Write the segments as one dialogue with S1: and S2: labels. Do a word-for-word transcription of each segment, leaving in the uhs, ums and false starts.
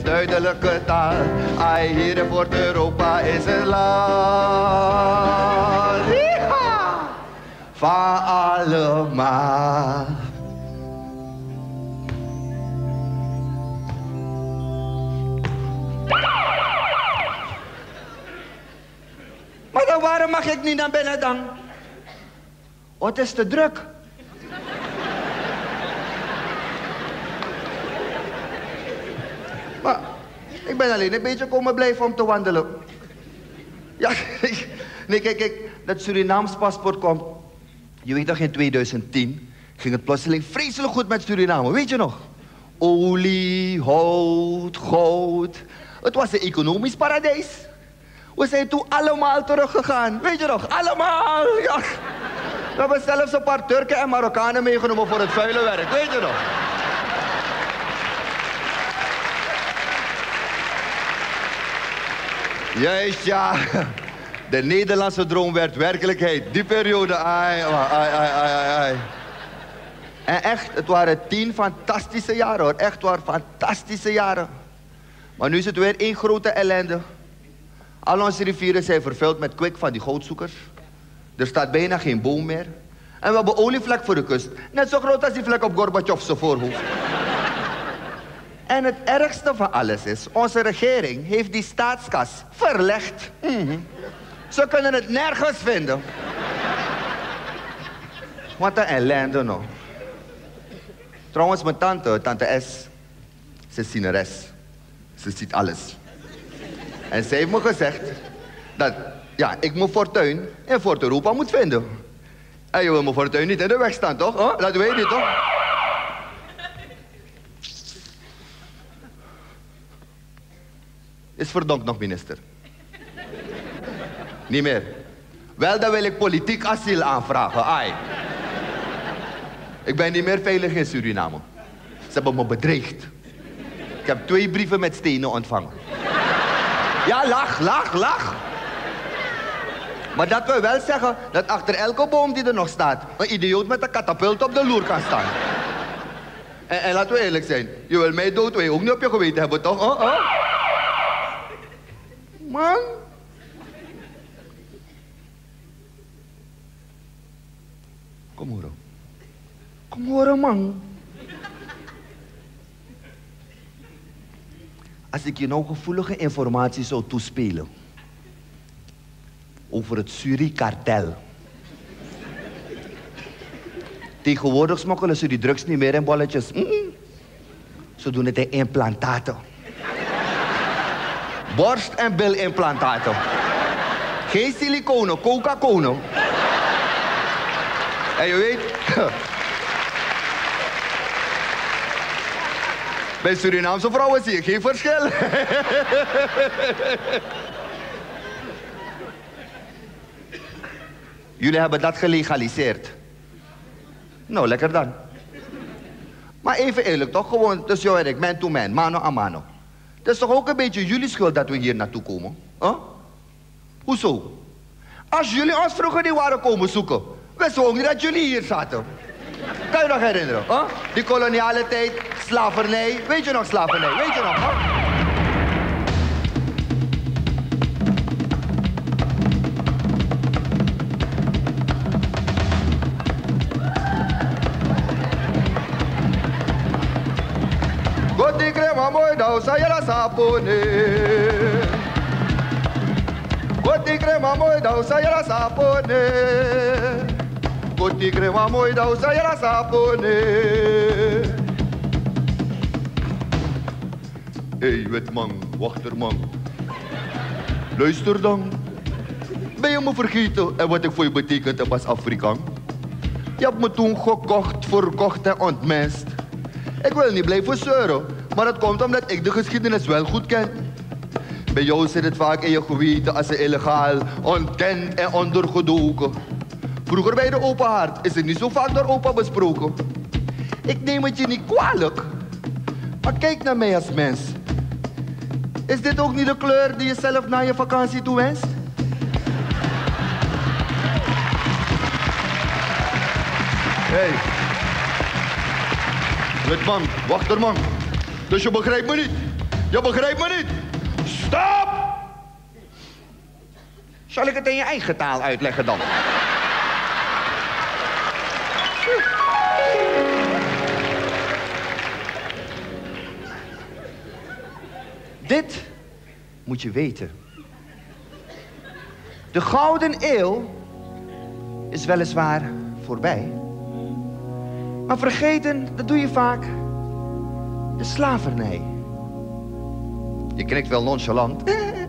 S1: duidelijke taal. Ai, hier in Fort Europa is het land. Yeeha! Van allemaal. Maar dan waarom mag ik niet naar binnen dan? Oh, het is te druk. Maar ik ben alleen een beetje komen blijven om te wandelen. Ja, nee, kijk, kijk, dat Surinaams paspoort komt. Je weet toch, in tweeduizend tien ging het plotseling vreselijk goed met Suriname, weet je nog? Olie, hout, goud. Het was een economisch paradijs. We zijn toen allemaal teruggegaan, weet je nog? Allemaal, ja. We hebben zelfs een paar Turken en Marokkanen meegenomen voor het vuile werk, weet je nog? Juist, ja. De Nederlandse droom werd werkelijkheid. Die periode, ai, ai, ai, ai, ai. En echt, het waren tien fantastische jaren, hoor. Echt waar, fantastische jaren. Maar nu is het weer één grote ellende. Al onze rivieren zijn vervuild met kwik van die goudzoekers. Er staat bijna geen boom meer. En we hebben olievlek voor de kust. Net zo groot als die vlek op Gorbatsjov's voorhoofd. En het ergste van alles is, onze regering heeft die staatskas verlegd. Mm-hmm. Ze kunnen het nergens vinden. Wat een ellende nou. Trouwens, mijn tante, tante S, ze is zieneres. Ze ziet alles. En zij heeft me gezegd dat ja, ik mijn fortuin in Fort Europa moet vinden. En je wil mijn fortuin niet in de weg staan, toch? Huh? Dat weet je toch? Is verdomd nog minister. Niet meer. Wel, dan wil ik politiek asiel aanvragen. Ai. Ik ben niet meer veilig in Suriname. Ze hebben me bedreigd. Ik heb twee brieven met stenen ontvangen. Ja, lach, lach, lach. Maar dat wil wel zeggen dat achter elke boom die er nog staat, een idioot met een katapult op de loer kan staan. En, en laten we eerlijk zijn, je wil mij dood, wil je ook niet op je geweten hebben, toch? Oh, oh. Man. Kom horen. Kom horen, man. Als ik je nou gevoelige informatie zou toespelen over het Suri-kartel. Tegenwoordig smokkelen ze die drugs niet meer in bolletjes. Mm-mm. Ze doen het in implantaten. Borst- en bilimplantaten. Geen siliconen, coca-conen. En je weet... Bij Surinaamse vrouwen zie je geen verschil. Jullie hebben dat gelegaliseerd. Nou, lekker dan. Maar even eerlijk toch, gewoon tussen jou en ik, man to man, mano a mano. Het is toch ook een beetje jullie schuld dat we hier naartoe komen? Huh? Hoezo? Als jullie ons vroeger niet waren komen zoeken, wisten we ook niet dat jullie hier zaten. Kan je nog herinneren? Huh? Die koloniale tijd, slavernij. Weet je nog slavernij? Weet je nog? Huh? Goti crema mooi nou, sayara sapone. Goti crema mooi nou, sayara sapone. Goti crema mooi nou, sayara sapone. Hé, hey, wetman, wachterman. Luister dan. Ben je me vergeten en wat ik voor je betekend heb als Afrikaan? Je hebt me toen gekocht, verkocht en ontmest. Ik wil niet blijven zeuren, maar dat komt omdat ik de geschiedenis wel goed ken. Bij jou zit het vaak in je geweten als een illegaal, ontkend en ondergedoken. Vroeger bij de open haard is het niet zo vaak door opa besproken. Ik neem het je niet kwalijk, maar kijk naar mij als mens. Is dit ook niet de kleur die je zelf na je vakantie toewenst? Hey. Witman, wachterman. Dus je begrijpt me niet. Je begrijpt me niet. Stop!
S2: Zal ik het in je eigen taal uitleggen dan? Dit moet je weten. De Gouden Eeuw is weliswaar voorbij. Maar vergeten, dat doe je vaak, de slavernij. Je knikt wel nonchalant.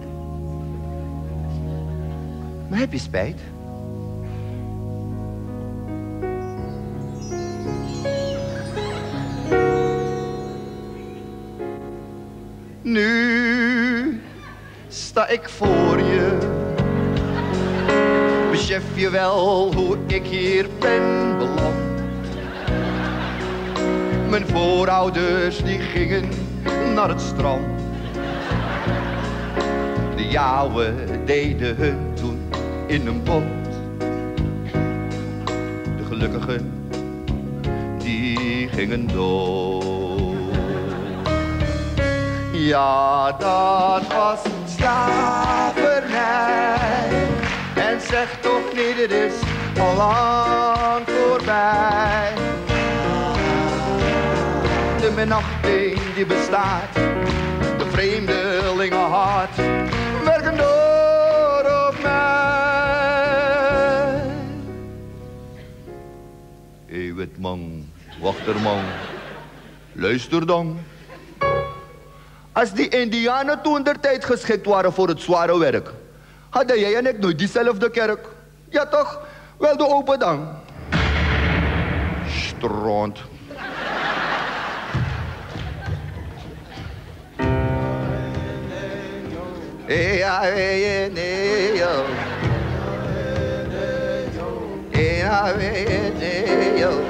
S2: Maar heb je spijt? Nu sta ik voor je. Besef je wel hoe ik hier ben beland? Mijn voorouders die gingen naar het strand. De jouwe deden hun toen in een boot. De gelukkigen die gingen dood. Ja, dat was slavernij. En zeg toch niet, het is al lang voorbij. De minachting die bestaat, de vreemdelingenhart, werken door op mij. Hé, witman, wachterman, luister dan. Als die Indianen toen der tijd geschikt waren voor het zware werk, hadden jij en ik nooit diezelfde kerk? Ja toch? Wel de open dan. Stront. Ja, ja, nee, yo. Ja, nee, yo.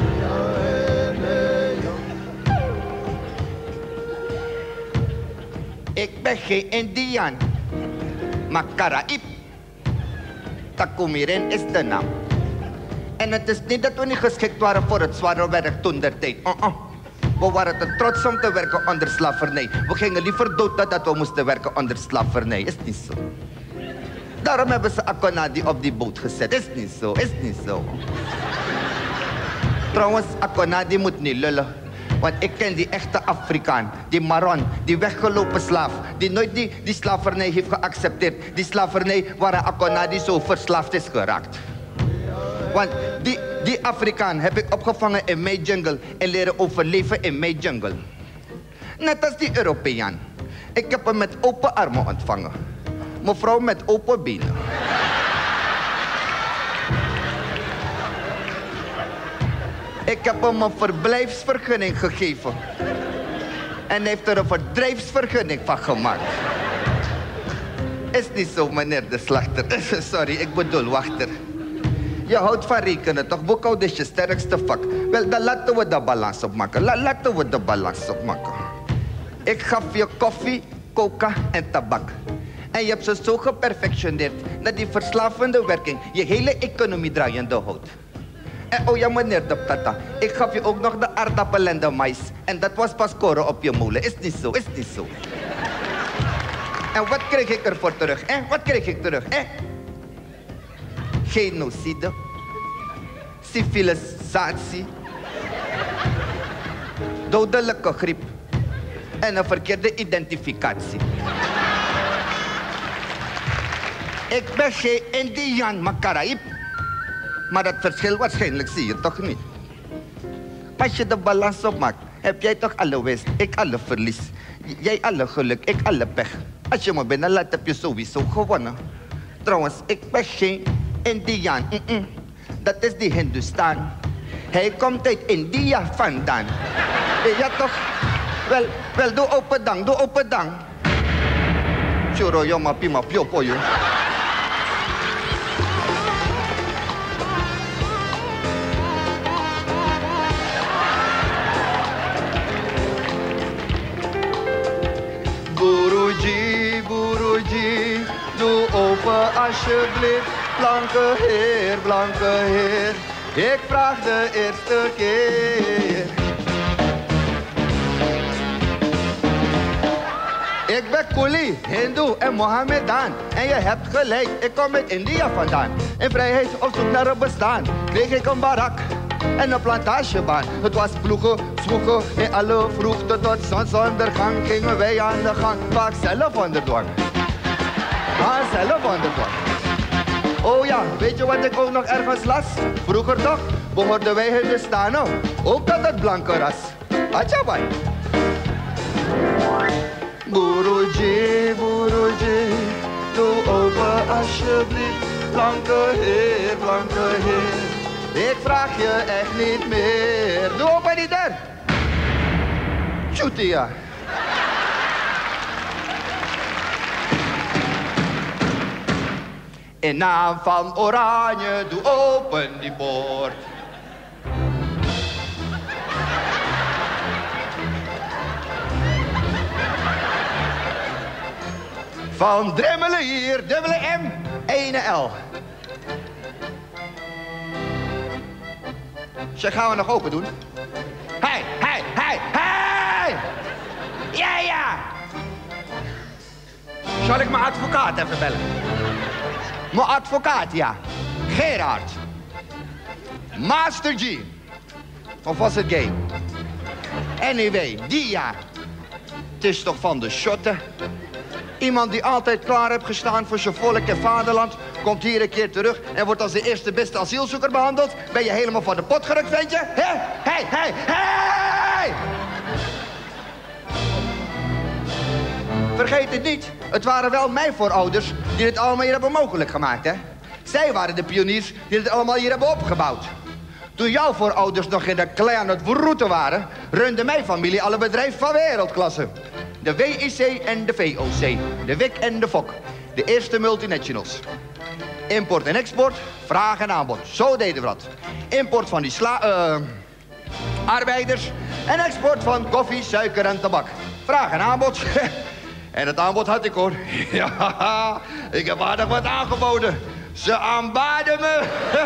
S2: Ik ben geen Indiaan, maar Karaïb. Takumirin is de naam. En het is niet dat we niet geschikt waren voor het zware werk toen der tijd. Uh -uh. We waren te trots om te werken onder slavernij. We gingen liever dood dan dat we moesten werken onder slavernij. Is niet zo. Daarom hebben ze Akonadi op die boot gezet. Is niet zo, is niet zo. Trouwens, Akonadi moet niet lullen. Want ik ken die echte Afrikaan, die Maron, die weggelopen slaaf, die nooit die, die slavernij heeft geaccepteerd. Die slavernij waar Akonadi zo verslaafd is geraakt. Want die, die Afrikaan heb ik opgevangen in mijn jungle en leren overleven in mijn jungle. Net als die Europeaan. Ik heb hem met open armen ontvangen. Mevrouw met open benen. Ik heb hem een verblijfsvergunning gegeven. En hij heeft er een verdrijfsvergunning van gemaakt. Is niet zo, meneer de slachter. Sorry, ik bedoel wachter. Je houdt van rekenen, toch? Boekhoud is je sterkste vak. Wel, dan laten we de balans opmaken. La laten we de balans opmaken. Ik gaf je koffie, coca en tabak. En je hebt ze zo geperfectioneerd dat die verslavende werking je hele economie draaiende houdt. En oh ja, meneer de Tata, ik gaf je ook nog de aardappel en de mais. En dat was pas koren op je molen. Is niet zo, is niet zo. En wat kreeg ik ervoor terug, hè? Wat kreeg ik terug, hè? Genocide, civilisatie, dodelijke griep en een verkeerde identificatie. Ik ben geen Indiaan, maar Karaïb. Maar dat verschil waarschijnlijk zie je toch niet. Als je de balans opmaakt, heb jij toch alle winst, ik alle verlies. Jij alle geluk, ik alle pech. Als je me binnenlaat, heb je sowieso gewonnen. Trouwens, ik ben geen Indiaan. Mm -mm. Dat is die Hindustan. Hij komt uit India vandaan. Ja toch? Wel, wel, doe open dang, doe open dang. Churo, yo, ma, pima, pio, poyo. Guruji, Guruji, doe open alsjeblieft. Blanke heer, blanke heer, ik vraag de eerste keer. Kuli, Hindoe en Mohammedan. En je hebt gelijk, ik kom uit India vandaan. In vrijheid op zoek naar een bestaan. Kreeg ik een barak en een plantagebaan. Het was ploegen, zwoegen in alle vroegte tot zonsondergang. Gingen wij aan de gang, vaak zelf onder dwang. Ah, zelf onder dwang. Oh ja, weet je wat ik ook nog ergens las? Vroeger toch, behoorden wij Hindustanen ook tot het blanke ras. Achabai. Guruji, Guruji, doe open alsjeblieft. Blanke heer, blanke heer. Ik vraag je echt niet meer. Doe open die deur. Chutia. In naam van Oranje, doe open die poort. Van Drimmelen hier, dubbele M, ene L. Zeg, gaan we nog open doen? Hé, hé, hé, hé! Ja, ja! Zal ik mijn advocaat even bellen? Mijn advocaat, ja. Gerard. Master G. Of was het gay? Anyway, die ja. Het is toch van de shotten? Iemand die altijd klaar heeft gestaan voor zijn volk en vaderland... komt hier een keer terug en wordt als de eerste beste asielzoeker behandeld. Ben je helemaal van de pot gerukt, ventje? Hé, hé, hé, hé! Vergeet het niet, het waren wel mijn voorouders die dit allemaal hier hebben mogelijk gemaakt, hè? Zij waren de pioniers die dit allemaal hier hebben opgebouwd. Toen jouw voorouders nog in de klei aan het verroeten waren... runde mijn familie alle bedrijven van wereldklasse. De W I C en de V O C, de W I C en de F O C. De eerste multinationals. Import en export, vraag en aanbod. Zo deden we dat. Import van die sla... Uh, arbeiders en export van koffie, suiker en tabak. Vraag en aanbod. En het aanbod had ik, hoor. Ja, ik heb aardig wat aangeboden. Ze aanbaden me.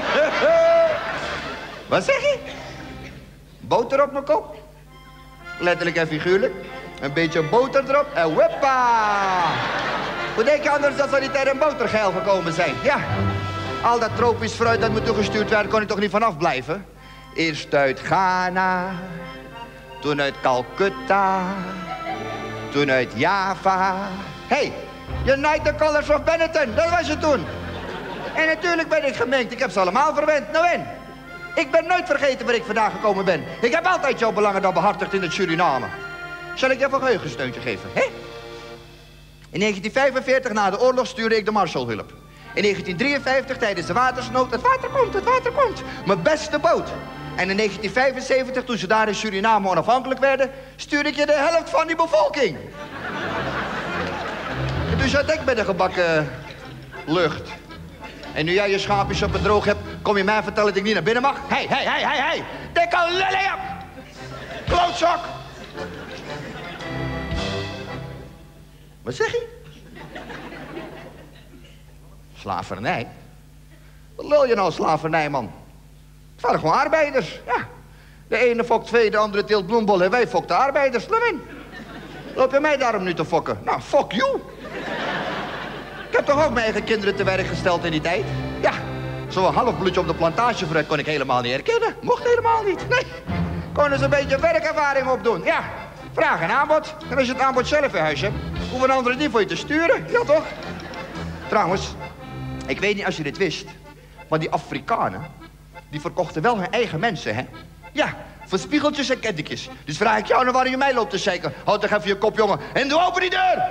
S2: Wat zeg je? Boter op mijn kop? Letterlijk en figuurlijk. Een beetje boter erop en wippa! Hoe denk je anders dat solitair en botergeil gekomen zijn? Ja, al dat tropisch fruit dat me toegestuurd werd, kon ik toch niet vanaf blijven? Eerst uit Ghana, toen uit Calcutta, toen uit Java. Hé, hey, United Colors of Benetton, dat was je toen. En natuurlijk ben ik gemengd, ik heb ze allemaal verwend. Nou en? Ik ben nooit vergeten waar ik vandaag gekomen ben. Ik heb altijd jouw belangen dan behartigd in het Suriname. Zal ik je even een geheugensteuntje geven, hè? In negentien vijfenveertig, na de oorlog, stuurde ik de Marshallhulp. In negentien drieënvijftig, tijdens de watersnood, het water komt, het water komt. Mijn beste boot. En in negentien vijfenzeventig, toen ze daar in Suriname onafhankelijk werden, stuurde ik je de helft van die bevolking. En toen zat ik bij de gebakken lucht. En nu jij je schaapjes op het droog hebt, kom je mij vertellen dat ik niet naar binnen mag? Hé, hé, hé, hé, hé! Dik al lully op! Klootzak! Wat zeg je? Slavernij? Wat lul je nou, slavernij, man? Het waren gewoon arbeiders, ja. De ene fokt twee, de andere teelt bloembol en wij fokten arbeiders. Lewin, loop je mij daarom nu te fokken? Nou, fuck you. Ik heb toch ook mijn eigen kinderen te werk gesteld in die tijd? Ja, zo'n half bloedje op de plantage vooruit kon ik helemaal niet herkennen. Mocht helemaal niet, nee. Kon eens een beetje werkervaring opdoen, ja. Vraag en aanbod. En als je het aanbod zelf in huis hebt, hoeven een andere die voor je te sturen. Ja, toch? Trouwens, ik weet niet als je dit wist, maar die Afrikanen, die verkochten wel hun eigen mensen, hè? Ja, voor spiegeltjes en kettingjes. Dus vraag ik jou naar waar je mij loopt te zeiken. Houd toch even je kop, jongen, en doe open die deur!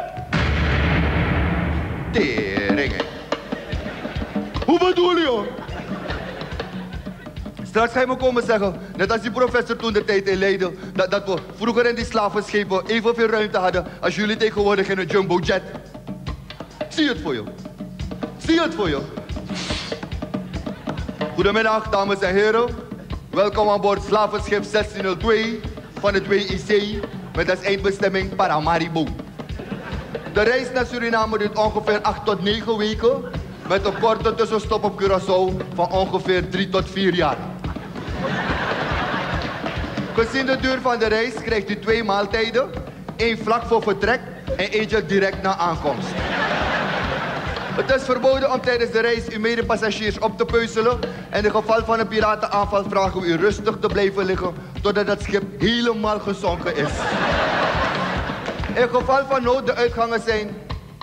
S2: Teringen.
S1: Hoe bedoel je? Straks ga je me komen zeggen, net als die professor toen de tijd in Leiden, dat, dat we vroeger in die slavenschepen evenveel ruimte hadden als jullie tegenwoordig in een jumbojet. Zie het voor je. Zie het voor je. Goedemiddag, dames en heren. Welkom aan boord slavenschip zestienhonderdtwee van het W I C met als eindbestemming Paramaribo. De reis naar Suriname duurt ongeveer acht tot negen weken met een korte tussenstop op Curaçao van ongeveer drie tot vier jaar. Gezien de duur van de reis krijgt u twee maaltijden, één vlak voor vertrek en eentje direct na aankomst. Het is verboden om tijdens de reis uw medepassagiers op te peuzelen. In het geval van een piratenaanval vragen we u rustig te blijven liggen totdat het schip helemaal gezonken is. In geval van nood de uitgangen zijn...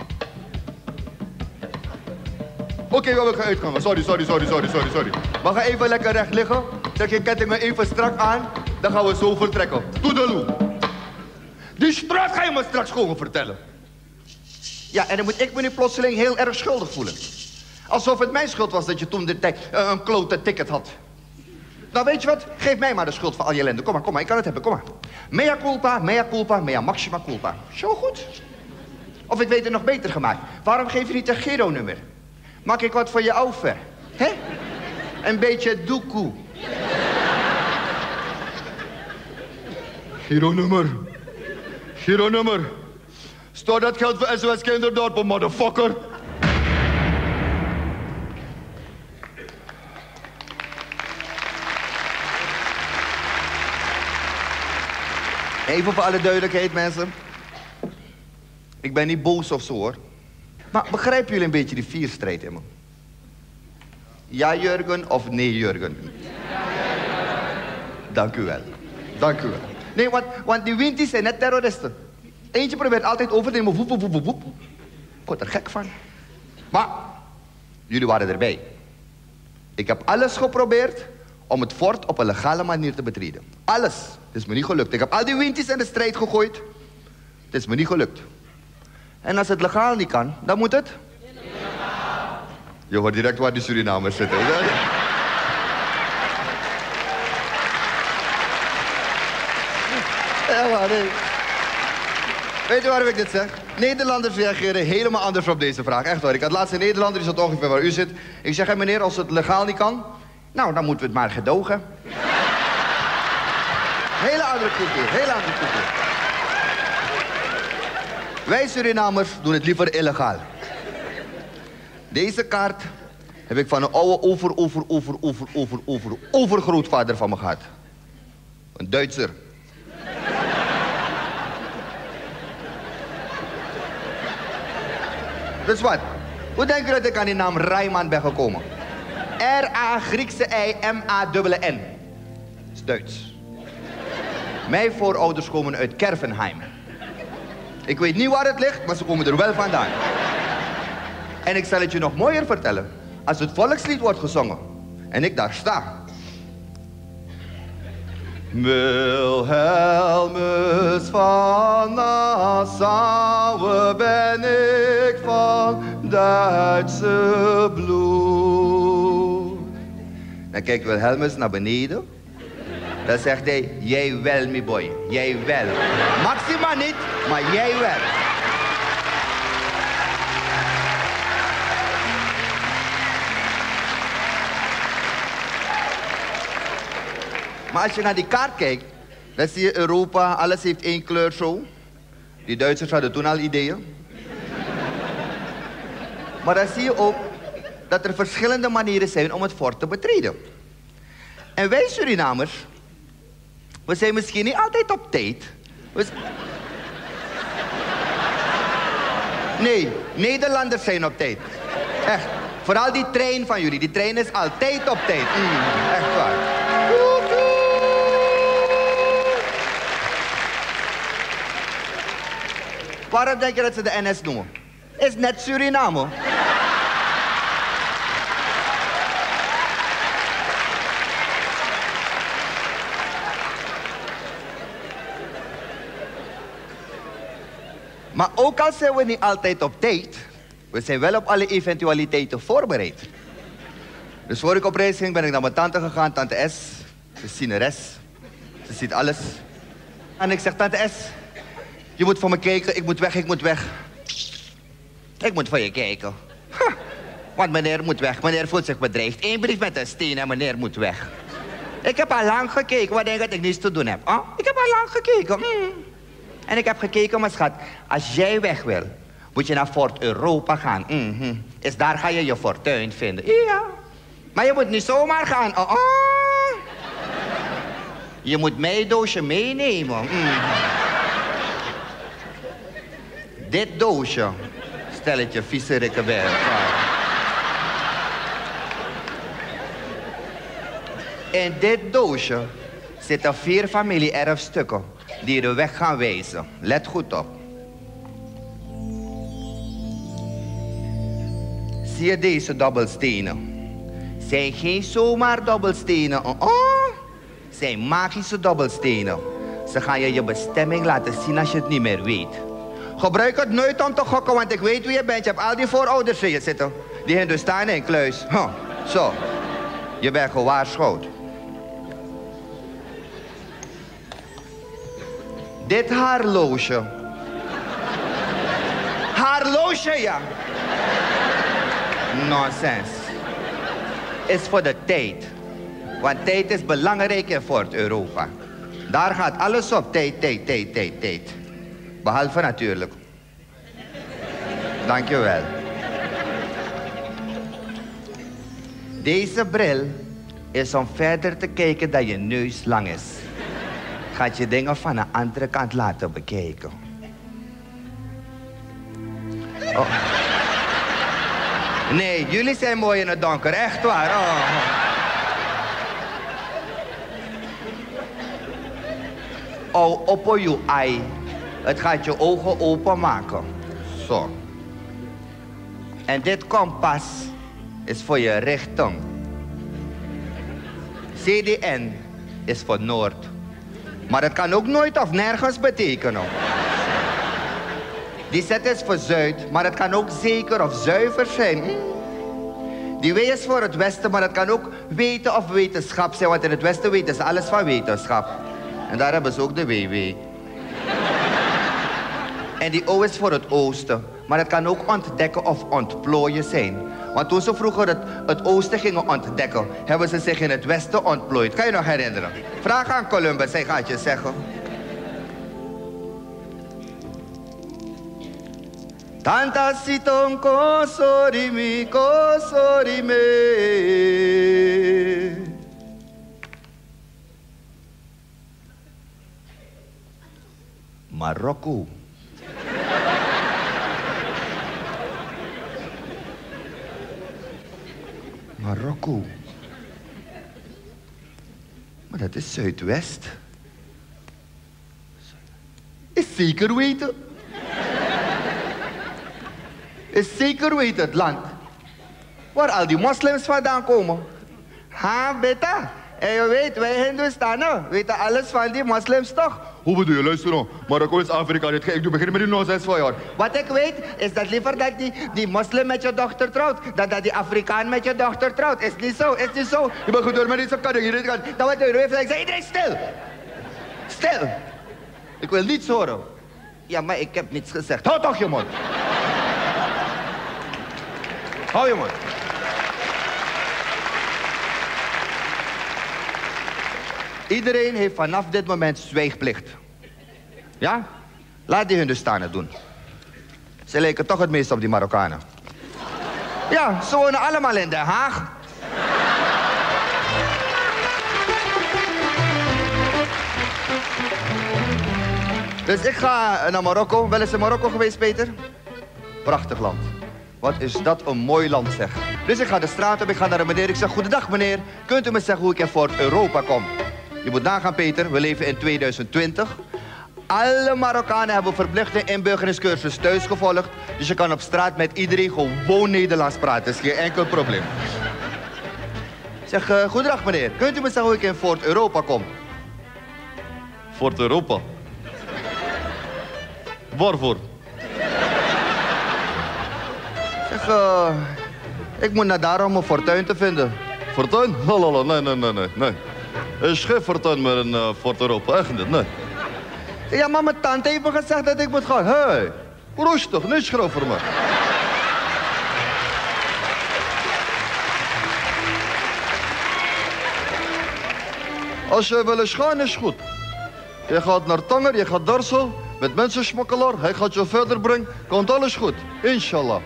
S1: Oké, okay, we hebben geen uitgangen. Sorry, sorry, sorry, sorry, sorry, sorry. Maar ga even lekker recht liggen. Trek je kettingen even strak aan. Dan gaan we zo vertrekken. Toedeloe. Die straat ga je me straks gewoon vertellen.
S2: Ja, en dan moet ik me nu plotseling heel erg schuldig voelen. Alsof het mijn schuld was dat je toen de tijd uh, een klote ticket had. Nou, weet je wat? Geef mij maar de schuld van al je ellende. Kom maar, kom maar, ik kan het hebben, kom maar. Mea culpa, mea culpa, mea maxima culpa. Zo goed. Of ik weet het nog beter gemaakt. Waarom geef je niet een Giro-nummer? Maak ik wat voor je over? Hè? Een beetje doekoe.
S1: Giro-nummer. Giro-nummer. Stort dat geld voor S O S Kinderdorpen, motherfucker.
S2: Even voor alle duidelijkheid, mensen. Ik ben niet boos of zo, hoor. Maar begrijpen jullie een beetje die vierstrijd in me? Ja, Jurgen, of nee, Jurgen? Dank u wel. Dank u wel. Nee, want, want die Winties zijn net terroristen. Eentje probeert altijd over te nemen. Woep, woep, woep, woep. Ik word er gek van. Maar, jullie waren erbij. Ik heb alles geprobeerd om het fort op een legale manier te betreden. Alles. Het is me niet gelukt. Ik heb al die Winties in de strijd gegooid. Het is me niet gelukt. En als het legaal niet kan, dan moet het... Illegaal.
S1: Je hoort direct waar die Surinamers zitten.
S2: Ja, maar nee. Weet je waarom ik dit zeg? Nederlanders reageren helemaal anders op deze vraag. Echt waar. Ik had laatst een Nederlander, die zat ongeveer waar u zit. Ik zeg, hey, meneer, als het legaal niet kan, nou, dan moeten we het maar gedogen. Hele andere cultuur, hele andere cultuur. Wij Surinamers doen het liever illegaal. Deze kaart heb ik van een oude over, over, over, over, over, over, overgrootvader van me gehad. Een Duitser. Dus wat? Hoe denk je dat ik aan die naam Rijman ben gekomen? R A Griekse I M A N N. Dat is Duits. Mijn voorouders komen uit Kervenheim. Ik weet niet waar het ligt, maar ze komen er wel vandaan. En ik zal het je nog mooier vertellen. Als het volkslied wordt gezongen en ik daar sta. Wilhelmus van Nassau ben ik van Duitse bloed. Dan kijkt Wilhelmus naar beneden. Dan zegt hij, jij wel, my boy, jij wel. Maxima niet, maar jij wel. Maar als je naar die kaart kijkt, dan zie je Europa, alles heeft één kleur zo. Die Duitsers hadden toen al ideeën. Maar dan zie je ook dat er verschillende manieren zijn om het fort te betreden. En wij Surinamers, we zijn misschien niet altijd op tijd. We... Nee, Nederlanders zijn op tijd. Echt. Vooral die trein van jullie. Die trein is altijd op tijd. Mm, echt waar. Waarom denk je dat ze de N S noemen? Is net Suriname. Maar ook al zijn we niet altijd op tijd, we zijn wel op alle eventualiteiten voorbereid. Dus voor ik op reis ging, ben ik naar mijn tante gegaan, tante S. Ze is zieneres. Ze ziet alles. En ik zeg, tante S, je moet voor me kijken, ik moet weg, ik moet weg. Ik moet voor je kijken. Ha, want meneer moet weg, meneer voelt zich bedreigd. Eén brief met een steen en meneer moet weg. Ik heb al lang gekeken, wat denk je dat ik niets te doen heb? Huh? Ik heb al lang gekeken. Mm. En ik heb gekeken, mijn schat, als jij weg wil, moet je naar Fort Europa gaan. Mm-hmm. Is daar ga je je fortuin vinden. Ja. Maar je moet niet zomaar gaan. Oh, oh. Je moet mijn doosje meenemen. Mm. dit doosje, stelletje viezerikken bij elkaar. In dit doosje zitten vier familie-erfstukken die de weg gaan wijzen. Let goed op. Zie je deze dobbelstenen? Zijn geen zomaar dobbelstenen. Oh, oh. Zijn magische dobbelstenen. Ze gaan je je bestemming laten zien als je het niet meer weet. Gebruik het nooit om te gokken, want ik weet wie je bent. Je hebt al die voorouders in je zitten. Die Hindustanen in kluis. Huh. Zo, je bent gewaarschuwd. Dit haarloosje. Haarloosje, ja. Nonsens. Is voor de tijd. Want tijd is belangrijk in Fort Europa. Daar gaat alles op. Tijd, tijd, tijd, tijd, tijd. Behalve natuurlijk. Dankjewel. Deze bril is om verder te kijken dat je neus lang is. Gaat je dingen van een andere kant laten bekijken. Oh. Nee, jullie zijn mooi in het donker, echt waar. Oh. Oh, op je ei. Het gaat je ogen openmaken. Zo. En dit kompas is voor je richting. C D N is voor Noord. Maar het kan ook nooit of nergens betekenen. Die Z is voor Zuid, maar het kan ook zeker of zuiver zijn. Die W is voor het Westen, maar het kan ook weten of wetenschap zijn. Want in het Westen weten ze alles van wetenschap. En daar hebben ze ook de W W. En die O is voor het Oosten. Maar het kan ook ontdekken of ontplooien zijn. Want toen ze vroeger het, het Oosten gingen ontdekken, hebben ze zich in het Westen ontplooid. Kan je nog herinneren? Vraag aan Columbus, hij gaat je zeggen. Tanta sitonko sorimi ko sorime. Marokko. Marokko. Maar dat is Zuidwest. Is zeker weten. Is zeker weten het land waar al die moslims vandaan komen. Ha, beta. En je weet, wij Hindustanen weten alles van die moslims toch?
S1: Hoe bedoel je? Luister nou. Marokko is Afrika. Ik doe begin met die nonsens van jou.
S2: Wat ik weet, is dat liever dat die, die moslim met je dochter trouwt, dan dat die Afrikaan met je dochter trouwt. Is niet zo, is niet zo.
S1: Je bent goed door met iets op kan ik hier.
S2: Dan wordt de heeft, ik zeg, iedereen stil. Stil.
S1: Ik wil niets horen.
S2: Ja, maar ik heb niets gezegd. Hou toch je mond. Hou je mond. Iedereen heeft vanaf dit moment zwijgplicht. Ja? Laat die Hindustanen doen. Ze lijken toch het meest op die Marokkanen. Ja, ze wonen allemaal in Den Haag. Dus ik ga naar Marokko. Wel eens in Marokko geweest, Peter? Prachtig land. Wat is dat een mooi land, zeg. Dus ik ga de straat op, ik ga naar een meneer. Ik zeg, goedendag meneer. Kunt u me zeggen hoe ik in Fort Europa kom? Je moet nagaan, Peter. We leven in tweeduizend twintig. Alle Marokkanen hebben verplichte inburgeringscursus thuis gevolgd. Dus je kan op straat met iedereen gewoon Nederlands praten. Dat is geen enkel probleem. Ik zeg, uh, goedendag meneer. Kunt u me zeggen hoe ik in Fort Europa kom?
S1: Fort Europa? Waarvoor?
S2: Ik zeg, uh, ik moet naar daar om een fortuin te vinden.
S1: Fortuin? Lalala, nee, nee, nee, nee, nee. Er is geen fortuin meer in uh, Fort Europa, echt niet, nee.
S2: Ja, maar mijn tante heeft me gezegd dat ik moet gaan.
S1: Hé, hey, rustig, niet schreeuwen voor me. Als je wil eens gaan, is goed. Je gaat naar Tanger, je gaat daar zo, met mensensmokkelaar. Hij gaat je verder brengen, komt alles goed. Inshallah.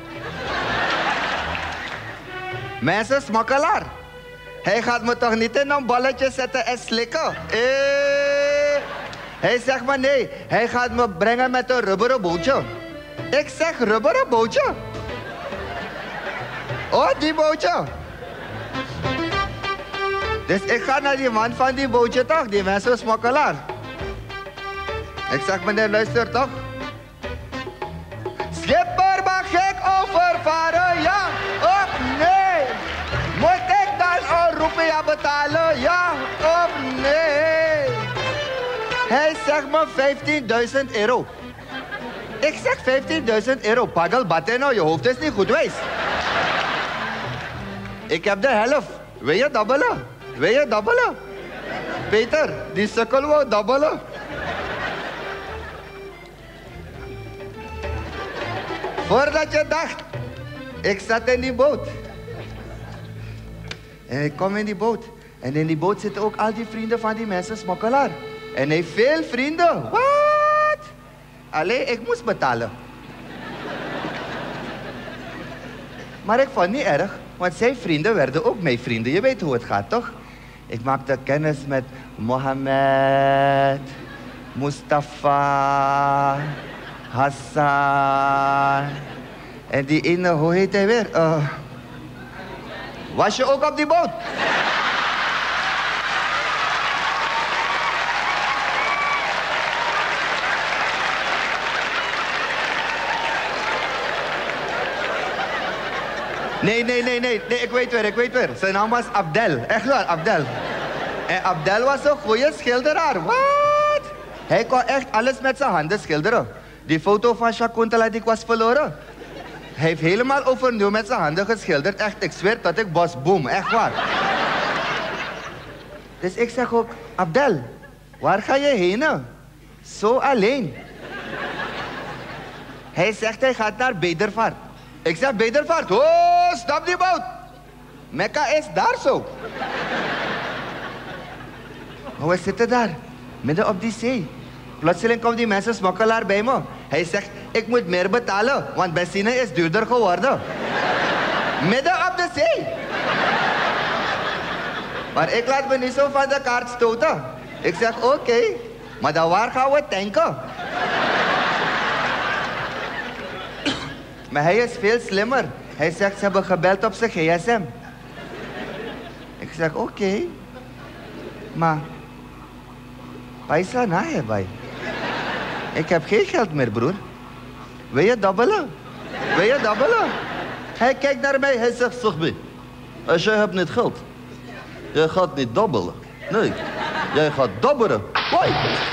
S2: Mensensmokkelaar? Hij gaat me toch niet in een balletje zetten en slikken? Eh, hij zegt maar nee. Hij gaat me brengen met een rubberen bootje. Ik zeg rubberen bootje. Oh, die bootje. Dus ik ga naar die man van die bootje toch, die mensen smokkelaar. Ik zeg, meneer, luister toch. Schipper, mag ik overvaren? Ja of nee? Moet ik dan een roepia betalen? Ja of nee? Hij zegt me vijftienduizend euro. Ik zeg vijftienduizend euro. Paddel, Bateno, je hoofd is niet goed wijs. Ik heb de helft. Wil je dubbelen? Wil je dubbelen? Peter, die sukkel wou dubbelen. Voordat je dacht, ik zat in die boot. En ik kom in die boot. En in die boot zitten ook al die vrienden van die mensen smokkelaar. En hij heeft veel vrienden. Wat? Alleen, ik moest betalen. Maar ik vond het niet erg, want zijn vrienden werden ook mijn vrienden. Je weet hoe het gaat, toch? Ik maakte kennis met Mohammed, Mustafa, Hassan. En die ene, hoe heet hij weer? Uh, was je ook op die boot? Nee, nee, nee, nee, nee, ik weet weer, ik weet weer. Zijn naam was Abdel, echt waar, Abdel. En Abdel was een goede schilderaar, wat? Hij kon echt alles met zijn handen schilderen. Die foto van Shakuntala die ik was verloren. Hij heeft helemaal overnieuw met zijn handen geschilderd. Echt, ik zweer dat ik was boom, echt waar. Dus ik zeg ook, Abdel, waar ga je heen? Zo alleen. Hij zegt hij gaat naar Bedervaart. Ik zeg Bedervaart, oh, stop die boot. Mekka is daar zo. Oh, we zitten daar, midden op die zee. Plotseling komt die mensen smokkelaar bij me. Hij zegt, ik moet meer betalen, want benzine is duurder geworden. Midden op de zee. Maar ik laat me niet zo van de kaart stoten. Ik zeg, oké, okay, maar dan waar gaan we tanken? Maar hij is veel slimmer. Hij zegt, ze hebben gebeld op zijn gsm. Ik zeg, oké. Okay, maar... paisa na hè, bij. Ik heb geen geld meer, broer. Wil je dubbelen? Wil je dubbelen? Hij kijkt naar mij, hij zegt, zeg me. Als jij hebt niet geld. Jij gaat niet dubbelen. Nee, jij gaat dobberen. Hoi!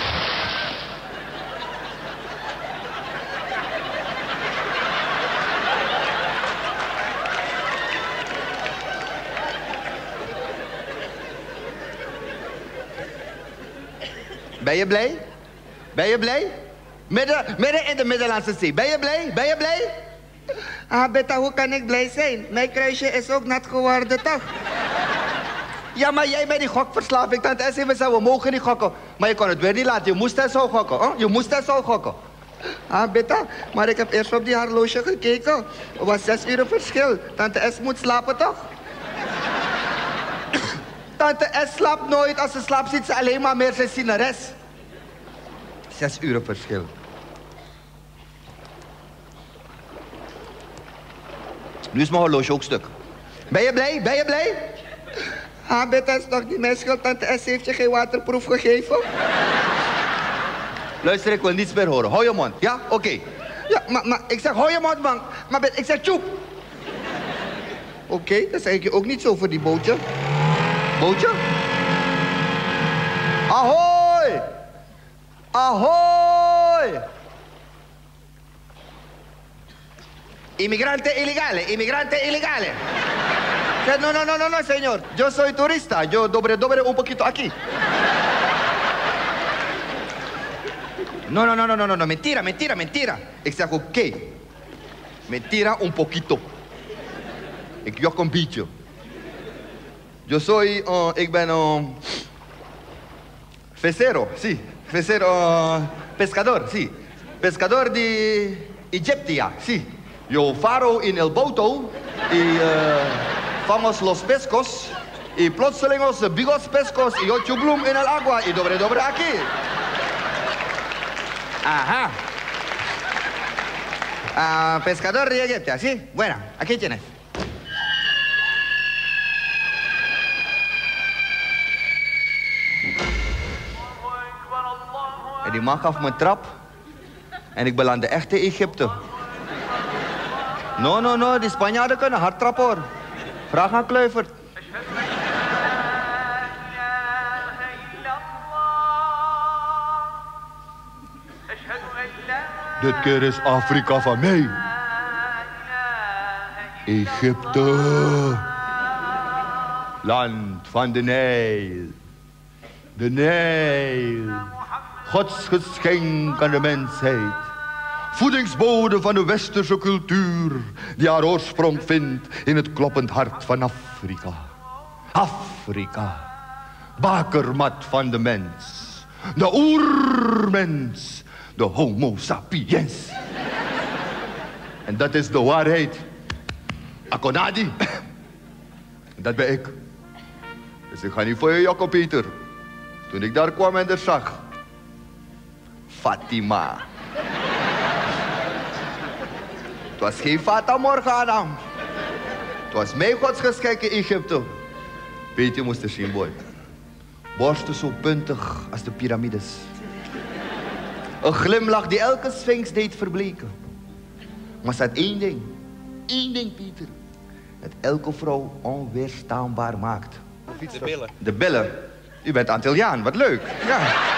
S2: Ben je blij? Ben je blij? Midden, midden in de Middellandse Zee. Ben je blij? Ben je blij? Ah, Beta, hoe kan ik blij zijn? Mijn kruisje is ook nat geworden, toch? Ja, maar jij bent die gokverslaving. Tante S heeft gezegd, we mogen niet gokken. Maar je kon het weer niet laten. Je moest het zo gokken. Huh? Je moest het zo gokken. Ah, Beta, maar ik heb eerst op die horloge gekeken. Er was zes uur verschil. Tante S moet slapen, toch? Tante S slaapt nooit. Als ze slaapt, ziet ze alleen maar meer zijn zieneres. Zes uur verschil. Nu is mijn horloge ook stuk. Ben je blij? Ben je blij? Ah, Beta, is toch niet mijn schuld. Tante S heeft je geen waterproef gegeven? Luister, ik wil niets meer horen. Hou je mond. Ja? Oké. Okay. Ja, maar, maar ik zeg, hou je mond, man. Maar Beta, ik zeg, tjoep. Oké, okay, dat zeg ik je ook niet zo voor die bootje. Bootje? Ahoy! Ahoy! Inmigrante ilegale, inmigrante ilegale. No, no, no, no, no, señor. Yo soy turista. Yo dobre, dobre un poquito aquí. No, no, no, no, no, no, no. Mentira, mentira, mentira. Ik zeg, oké. Okay. Mentira un poquito. Ik jok een beetje. Yo soy, uh, ik ben um, Fecero, sí. Fecero, uh, pescador, sí. Pescador de Egiptia, sí. Yo faro in el boto y uh, vamos los pescos y plotseling los bigos pescos y ocho bloem in el agua y dobre dobre aquí. Aha. Ah, pescador de Egipto, ¿sí? Bueno, aquí tienes. En die man gaf me een trap. En ik belandde echt in Egypte. No, no, no, die Spanjaarden kunnen hard trappen hoor. Vraag aan Kluivert.
S1: Dit keer is Afrika van mij. Egypte. Land van de Nijl. De Nijl. Gods geschenk aan de mensheid. Voedingsbode van de westerse cultuur. Die haar oorsprong vindt in het kloppend hart van Afrika. Afrika. Bakermat van de mens. De oermens. De homo sapiens. En dat is de waarheid. Akonadi. Dat ben ik. Dus ik ga niet voor je jokken, Pieter. Toen ik daar kwam en er zag. Fatima. Het was geen Fata Morgana. Het was mijn godsgeschenk in Egypte. Peter moest er zien, boy. Borsten zo puntig als de piramides. Een glimlach die elke sphinx deed verbleken. Maar staat één ding. Eén ding, Pieter. Dat elke vrouw onweerstaanbaar maakt.
S3: De billen.
S2: De billen. U bent Antilliaan, wat leuk. Ja.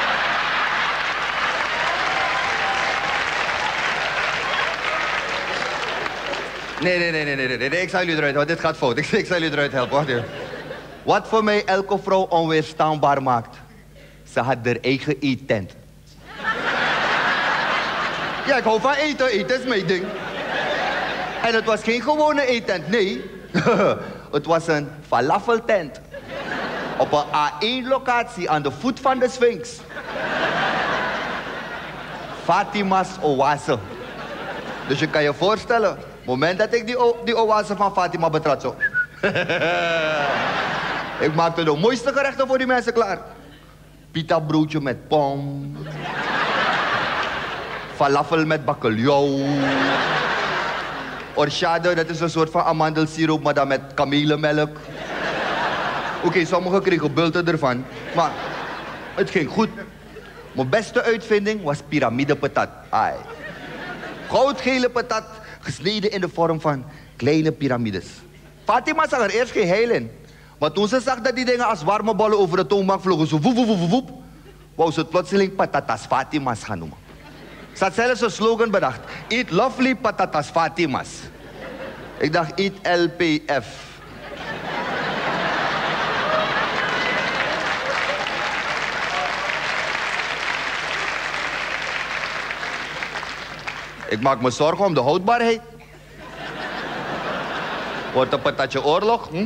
S2: Nee, nee, nee, nee, nee, nee, nee, ik zal jullie eruit, want dit gaat fout. Ik, ik zal jullie eruit helpen, wacht even. Wat voor mij elke vrouw onweerstaanbaar maakt. Ze had haar eigen eettent. Ja, ik hou van eten, eten is mijn ding. En het was geen gewone eettent, nee. Het was een falafeltent. Op een A één locatie aan de voet van de Sphinx. Fatima's oase. Dus je kan je voorstellen, op het moment dat ik die, die oase van Fatima betrad, zo. Ik maakte de mooiste gerechten voor die mensen klaar. Pita broodje met pom. Falafel met bakkeljauw. Orchade, dat is een soort van amandelsiroop, maar dan met kamelenmelk. Oké, okay, sommigen kregen bulten ervan, maar het ging goed. Mijn beste uitvinding was piramidepatat. Ai. Goudgele patat, gesneden in de vorm van kleine piramides. Fatima zag er eerst geen heil in. Maar toen ze zag dat die dingen als warme bollen over de toonbank vlogen, zo woep, woep, woep, woep, wou ze het plotseling patatas Fatima's gaan noemen. Ze had zelfs een slogan bedacht. Eat lovely patatas Fatima's. Ik dacht, eat L P F. Ik maak me zorgen om de houdbaarheid. Wordt een patatje oorlog, hm?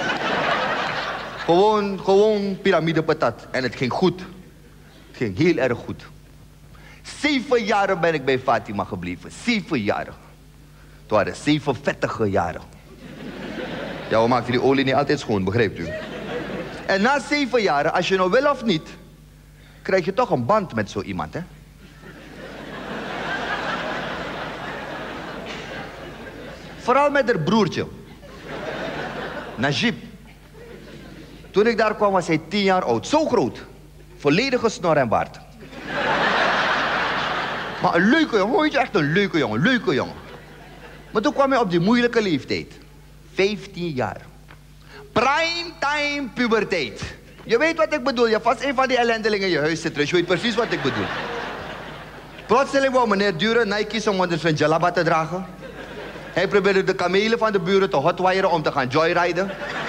S2: Gewoon, gewoon piramidepatat. En het ging goed. Het ging heel erg goed. Zeven jaren ben ik bij Fatima gebleven. Zeven jaren. Het waren zeven vettige jaren. Ja, we maakten die olie niet altijd schoon, begrijpt u? En na zeven jaren, als je nou wil of niet, krijg je toch een band met zo iemand, hè? Vooral met haar broertje. Najib. Toen ik daar kwam was hij tien jaar oud. Zo groot. Volledige snor en baard. Maar een leuke jongen, weet je, echt een leuke jongen, leuke jongen. Maar toen kwam hij op die moeilijke leeftijd. vijftien jaar. Primetime puberteit. Je weet wat ik bedoel, je vast een van die ellendelingen in je huis zit, dus je weet precies wat ik bedoel. Plotseling wou meneer Dure Nike's om onder zijn jalaba te dragen. Hij probeerde de kamelen van de buren te hotwiren om te gaan joyriden.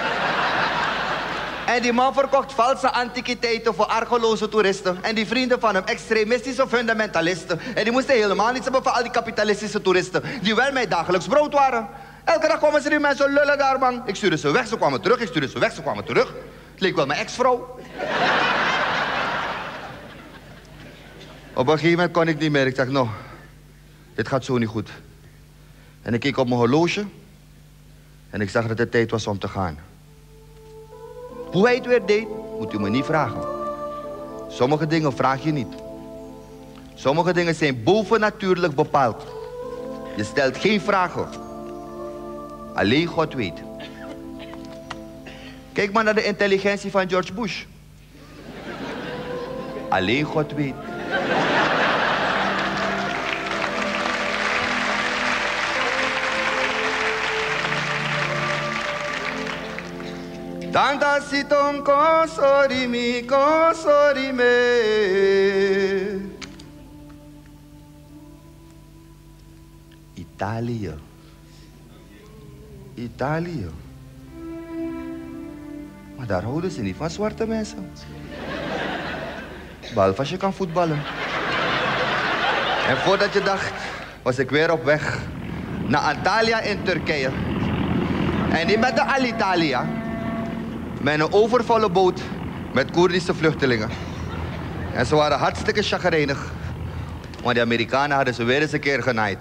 S2: En die man verkocht valse antiquiteiten voor argeloze toeristen. En die vrienden van hem extremistische fundamentalisten. En die moesten helemaal niets hebben voor al die kapitalistische toeristen. Die wel mij dagelijks brood waren. Elke dag kwamen ze die mensen lullen daar, man. Ik stuurde ze weg, ze kwamen terug. Ik stuurde ze weg, ze kwamen terug. Het leek wel mijn ex-vrouw. Op een gegeven moment kon ik niet meer. Ik dacht, nou, dit gaat zo niet goed. En ik keek op mijn horloge. En ik zag dat het tijd was om te gaan. Hoe hij het weer deed, moet u me niet vragen. Sommige dingen vraag je niet. Sommige dingen zijn bovennatuurlijk bepaald. Je stelt geen vragen. Alleen God weet. Kijk maar naar de intelligentie van George Bush. Alleen God weet. Tanta siton consorimi, consorime. Italië. Italië. Maar daar houden ze niet van zwarte mensen. Behalve als je kan voetballen. En voordat je dacht, was ik weer op weg naar Antalya in Turkije. En niet met de Alitalia. Met een overvolle boot met Koerdische vluchtelingen. En ze waren hartstikke chagrijnig. Want de Amerikanen hadden ze weer eens een keer genaaid.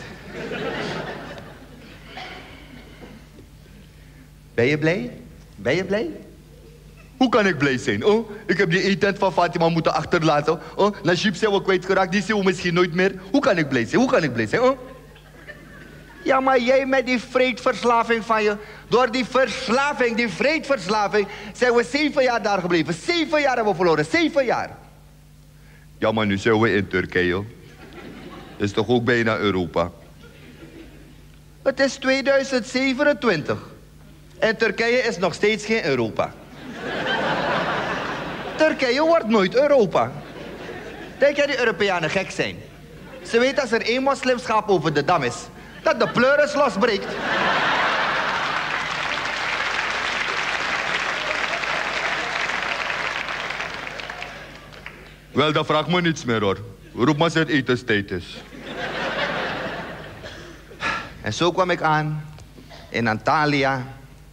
S2: Ben je blij? Ben je blij?
S1: Hoe kan ik blij zijn? Oh, ik heb die eetent van Fatima moeten achterlaten. Oh, Najib zijn we kwijtgeraakt, die zien we misschien nooit meer. Hoe kan ik blij zijn? Hoe kan ik blij zijn? Oh?
S2: Ja, maar jij met die vreedverslaving van je. Door die verslaving, die vreedverslaving, zijn we zeven jaar daar gebleven. Zeven jaar hebben we verloren, zeven jaar.
S1: Ja, maar nu zijn we in Turkije. Dat is toch ook bijna Europa?
S2: Het is tweeduizend zevenentwintig. En Turkije is nog steeds geen Europa. Turkije wordt nooit Europa. Denk jij die Europeanen gek zijn? Ze weten als er één moslimschap over de dam is, dat de pleuris losbreekt.
S1: Wel, dat vraagt me niets meer, hoor. Roep maar zijn etenstijd is.
S2: En zo kwam ik aan in Antalya,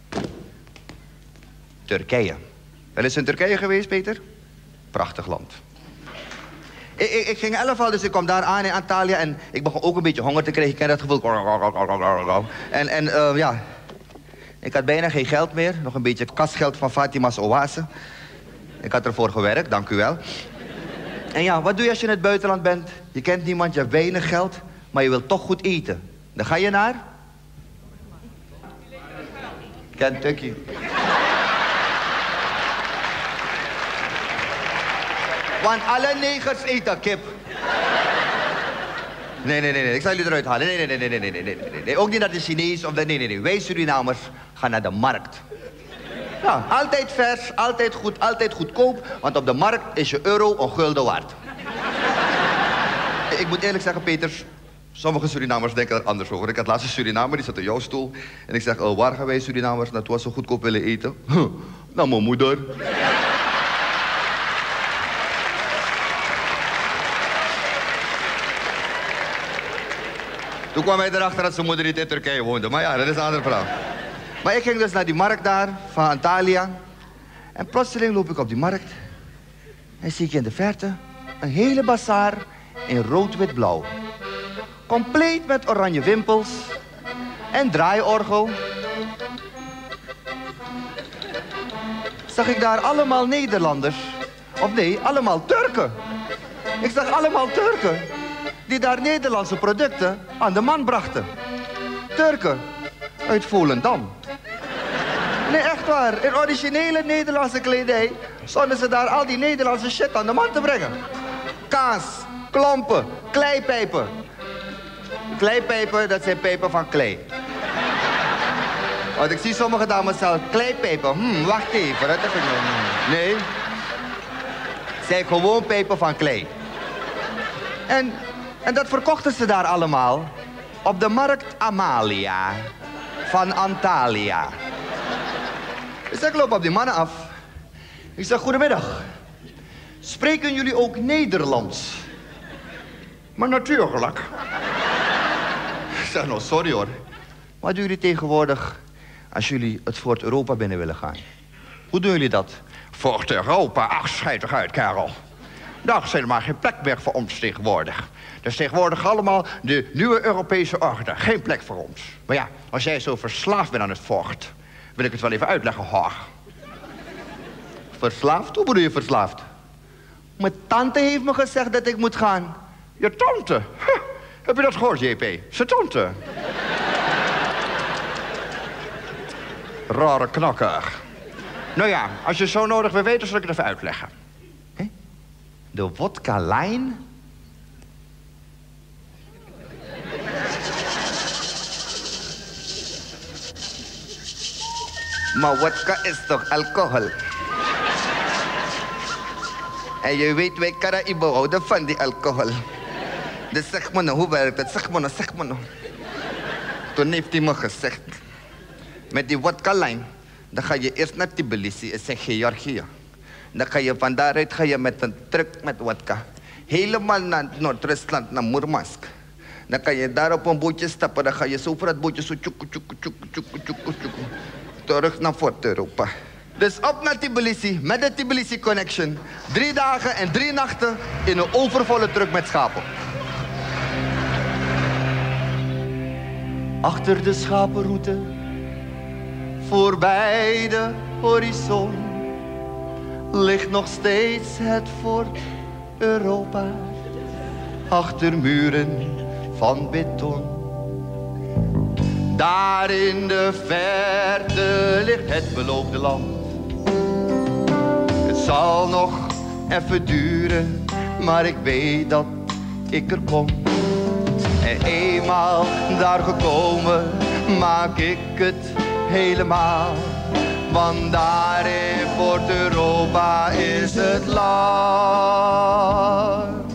S2: Turkije. Wel eens in Turkije geweest, Peter? Prachtig land. Ik, ik, ik ging elf al, dus ik kwam daar aan in Antalya en ik begon ook een beetje honger te krijgen. Ik ken dat gevoel. En, en uh, ja, ik had bijna geen geld meer. Nog een beetje kasgeld van Fatima's oase. Ik had ervoor gewerkt, dank u wel. En ja, wat doe je als je in het buitenland bent? Je kent niemand, je hebt weinig geld, maar je wilt toch goed eten. Dan ga je naar? Kentucky. Want alle negers eten kip. Nee, nee, nee, nee, ik zal jullie eruit halen. Nee, nee, nee, nee, nee, nee, nee, nee, nee. Ook niet naar de Chinees of de... Nee, nee, nee. Wij Surinamers gaan naar de markt. Ja, altijd vers, altijd goed, altijd goedkoop. Want op de markt is je euro een gulden waard. Ik moet eerlijk zeggen, Peter... Sommige Surinamers denken er anders over. Ik had laatst een Surinamer, die zat in jouw stoel. En ik zeg, oh, waar gaan wij Surinamers naartoe als we goedkoop willen eten? Huh, nou, mijn moeder. Toen kwam hij erachter dat zijn moeder niet in Turkije woonde. Maar ja, dat is een ander verhaal. Maar ik ging dus naar die markt daar, van Antalya. En plotseling loop ik op die markt. En zie ik in de verte een hele bazaar in rood-wit-blauw. Compleet met oranje wimpels en draaiorgel. Zag ik daar allemaal Nederlanders. Of nee, allemaal Turken. Ik zag allemaal Turken die daar Nederlandse producten aan de man brachten. Turken uit Volendam. Nee, echt waar. In originele Nederlandse kledij stonden ze daar al die Nederlandse shit aan de man te brengen. Kaas, klompen, kleipijpen. Kleipijpen, dat zijn pijpen van klei. Want ik zie sommige dames zelf, kleipijpen. Hm, wacht even. Dat heb ik nog. Nee. Het zijn gewoon pijpen van klei. En, en dat verkochten ze daar allemaal op de markt Amalia van Antalya. Dus ik loop op die mannen af. Ik zeg, goedemiddag. Spreken jullie ook Nederlands? Maar natuurlijk. Ik zeg, nou, sorry hoor. Wat doen jullie tegenwoordig als jullie het Fort Europa binnen willen gaan? Hoe doen jullie dat? Fort Europa? Ach, schijt toch uit, kerel. Daar is helemaal geen plek meer voor ons tegenwoordig. Dus tegenwoordig allemaal de nieuwe Europese orde. Geen plek voor ons. Maar ja, als jij zo verslaafd bent aan het fort, wil ik het wel even uitleggen, hoor. Verslaafd? Hoe bedoel je verslaafd? Mijn tante heeft me gezegd dat ik moet gaan. Je tante? Huh. Heb je dat gehoord, J P? Zijn tante. Rare knakker. Nou ja, als je zo nodig wil weten, zal ik het even uitleggen. He? De wodka-lijn... Maar wodka is toch alcohol? En je weet, wij Caraïbo houden van die alcohol. Dus zeg me nou, hoe werkt het? Zeg me nou, zeg me nou. Toen heeft hij me gezegd... Met die wodka-lijn, dan ga je eerst naar Tbilisi, is in Georgië. Dan ga je van daaruit ga je met een truck met wodka. Helemaal naar Noord-Rusland, naar Murmansk. Dan kan je daar op een bootje stappen, dan ga je zo voor het bootje zo tjoek, tjoek, tjoek, tjoek, tjoek, tjoek. Terug naar Fort-Europa. Dus op naar Tbilisi, met de Tbilisi Connection. Drie dagen en drie nachten in een overvolle truck met schapen.
S1: Achter de schapenroute, voorbij de horizon, ligt nog steeds het fort Europa. Achter muren van beton. Daar in de verte ligt het beloofde land. Het zal nog even duren, maar ik weet dat ik er kom. En eenmaal daar gekomen, maak ik het helemaal. Want daar in Fort Europa is het land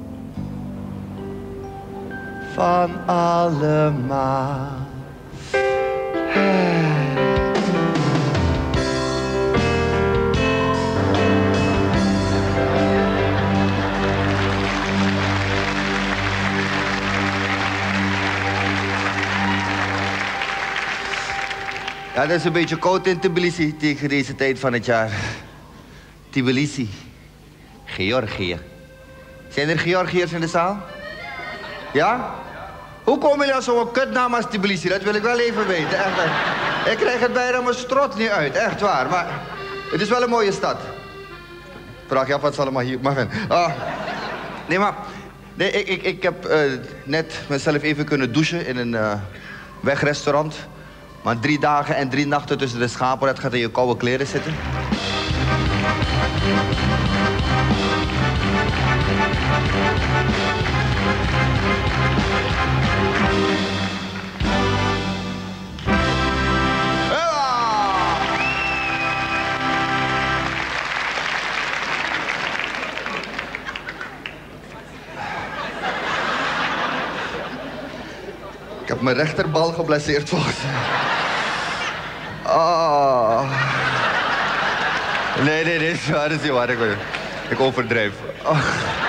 S1: van allemaal.
S2: Ja, het is een beetje koud in Tbilisi tegen deze tijd van het jaar. Tbilisi. Georgië. Zijn er Georgiërs in de zaal? Ja? Hoe komen jullie aan zo'n kutnaam als Tbilisi? Dat wil ik wel even weten. Echt, ik krijg het bijna mijn strot niet uit, echt waar. Maar het is wel een mooie stad. Vraag je af wat ze allemaal hier maken. Ah. Nee, maar... Nee, ik, ik, ik heb uh, net mezelf even kunnen douchen in een uh, wegrestaurant. Maar drie dagen en drie nachten tussen de schapen, dat gaat in je koude kleren zitten. Ik heb mijn rechterbal geblesseerd volgens mij. Oh. Nee, nee, nee, dat is waar, dat is niet waar. Ik, ik overdrijf. Oh.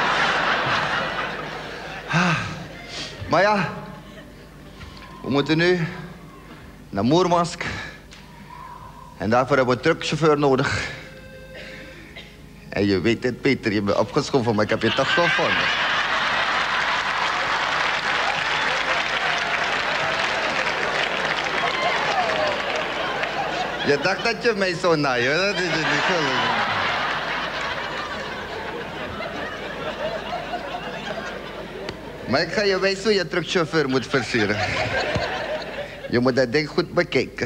S2: Maar ja, we moeten nu naar Murmansk. En daarvoor hebben we een truckchauffeur nodig. En je weet het, Peter, je bent opgeschoven, maar ik heb je toch gevonden. Je dacht dat je mij zo naai, hoor. Dat is het niet gelukt. Maar ik ga je wijzen hoe je truckchauffeur moet versieren. Je moet dat ding goed bekijken.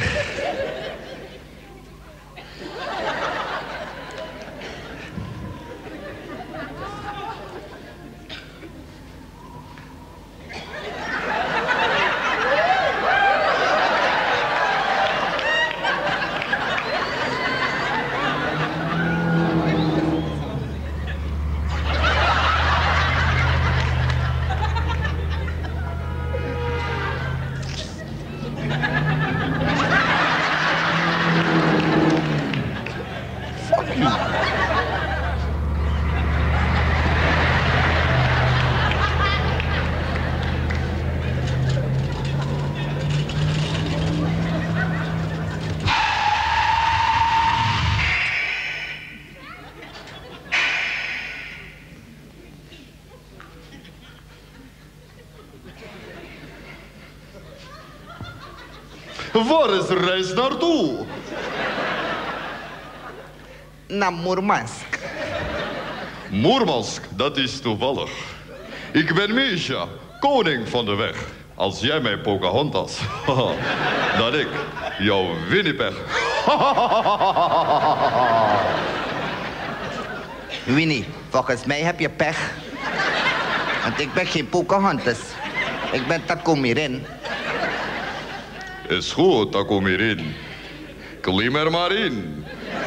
S1: Waar is de reis naartoe?
S2: Naar Murmansk.
S1: Murmansk, dat is toevallig. Ik ben Misha, koning van de weg. Als jij mij Pocahontas, dan ik jouw Winnipeg.
S2: Winnie, volgens mij heb je pech. Want ik ben geen Pocahontas. Ik ben Takumirin.
S1: Is goed, Takumirin. Klim er maar in.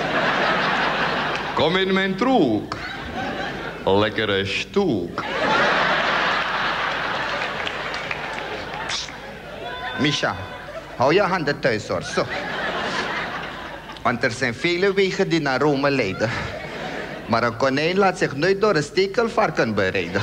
S1: Kom in mijn troek. Lekkere stoek.
S2: Misha, hou je handen thuis hoor, zo. Want er zijn vele wegen die naar Rome leiden. Maar een konijn laat zich nooit door een stekelvarken bereiden.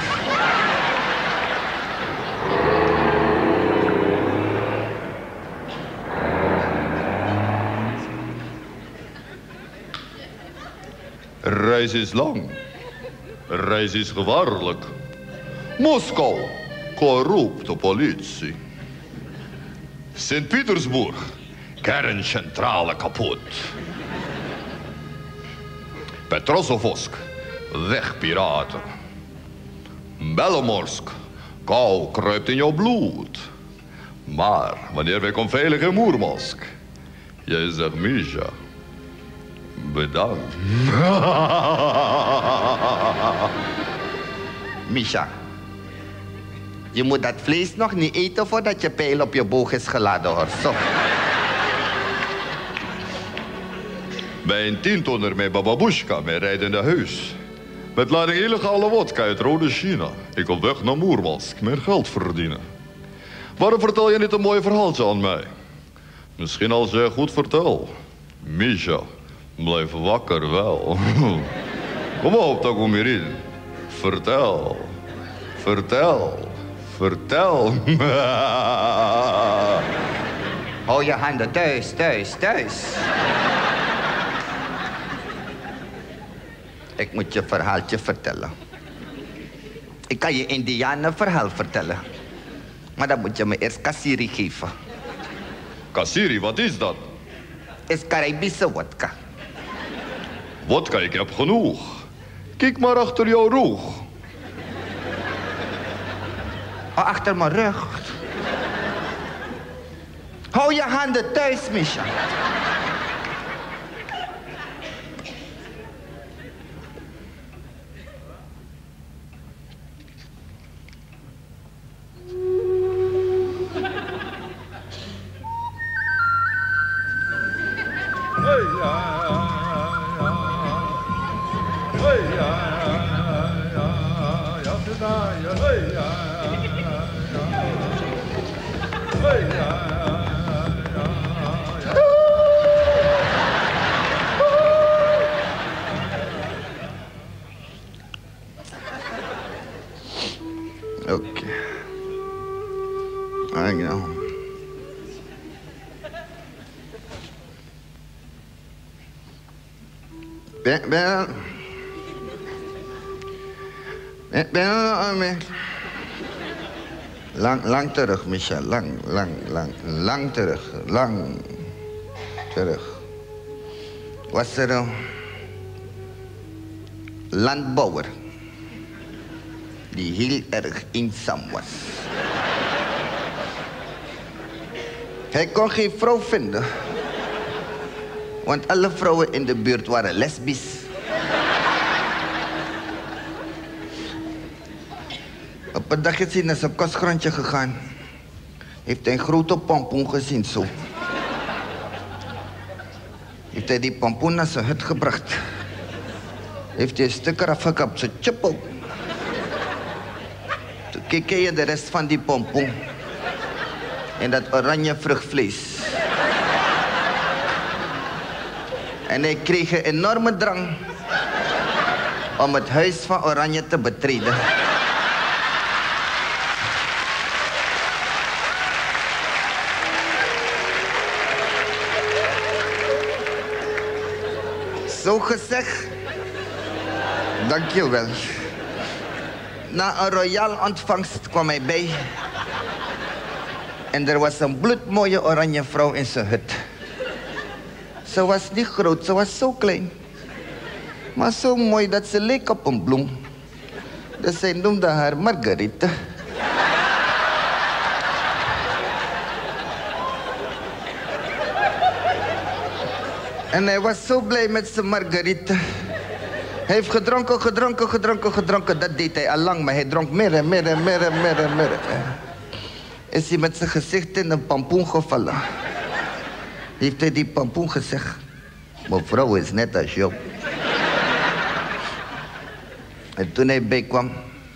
S1: Reis is lang. Reis is gevaarlijk. Moskou, corrupte politie. Sint-Petersburg, kerncentrale kapot. Petrozavodsk, wegpiraten. Belomorsk, kou kruipt in jouw bloed. Maar wanneer wij komen veilig in Moermansk, jij zegt Misha, bedankt.
S2: Misha, je moet dat vlees nog niet eten voordat je pijl op je boog is geladen hoor, zo.
S1: Bij een tientonner met bababushka, mijn rijdende huis. Met lading illegale wodka uit Rode China. Ik op weg naar Moermansk, meer geld verdienen. Waarom vertel je niet een mooi verhaaltje aan mij? Misschien als jij goed vertelt. Misha, blijf wakker wel. Kom op, Takumirin. Vertel. Vertel. Vertel.
S2: Hou je handen thuis, thuis, thuis. Ik moet je een verhaaltje vertellen. Ik kan je Indianen verhaal vertellen. Maar dan moet je me eerst Kasiri geven.
S1: Kasiri, wat is dat?
S2: Is Caribische wodka.
S1: Wodka, ik heb genoeg. Kijk maar achter jouw rug.
S2: Oh, achter mijn rug. Hou je handen thuis, Misha. Oké. I know. Ben, ben, ben, ben, ben, lang, lang terug, Michel. Lang, lang, lang, lang terug. Lang terug. Was er een landbouwer die heel erg eenzaam was. Hij kon geen vrouw vinden. Want alle vrouwen in de buurt waren lesbisch. Op een dag is hij naar zijn kostgrondje gegaan. Heeft hij een grote pompoen gezien, zo. Heeft hij die pompoen naar zijn hut gebracht. Heeft hij een stuk eraf gekapt, zo tjuppel. Toen keek hij de rest van die pompoen. En dat oranje vruchtvlees. En hij kreeg een enorme drang om het huis van Oranje te betreden. Zo gezegd, dank je wel. Na een royaal ontvangst kwam hij bij. En er was een bloedmooie oranje vrouw in zijn hut. Ze was niet groot, ze was zo klein. Maar zo mooi dat ze leek op een bloem. Dus zij noemde haar Marguerite. En hij was zo blij met zijn margarita. Hij heeft gedronken, gedronken, gedronken, gedronken. Dat deed hij al lang, maar hij dronk meer en meer en meer en meer en meer. Is hij met zijn gezicht in een pampoen gevallen. Heeft hij die pampoen gezegd... Mevrouw is net als jou. En toen hij bijkwam...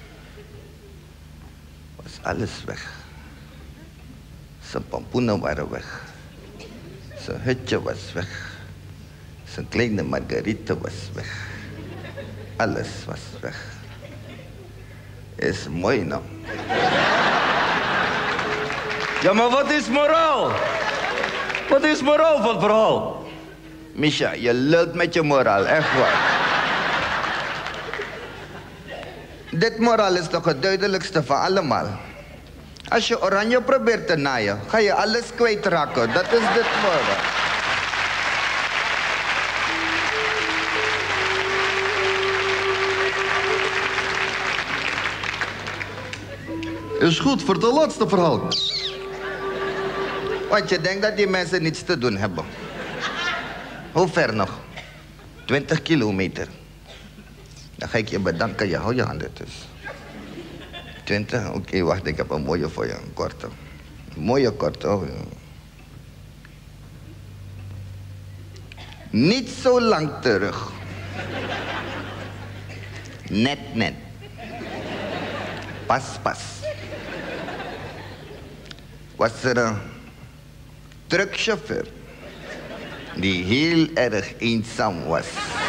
S2: was alles weg. Zijn pampoenen waren weg. Zijn hutje was weg. Zijn kleine margarita was weg. Alles was weg. Is mooi nou.
S3: Ja, maar wat is moraal? Wat is moraal van het verhaal?
S2: Misha, je lult met je moraal, echt waar. Dit moraal is toch het duidelijkste van allemaal. Als je oranje probeert te naaien, ga je alles kwijtraken. Dat is dit moraal.
S1: Is goed, voor het laatste verhaal.
S2: Want je denkt dat die mensen niets te doen hebben. Hoe ver nog? twintig kilometer. Dan ga ik je bedanken, je hou je handen dus. twintig? Oké, okay, wacht, ik heb een mooie voor je, een korte. Een mooie korte. Oh, ja. Niet zo lang terug. Net, net. Pas, pas. Was er een truckchauffeur die heel erg eenzaam was.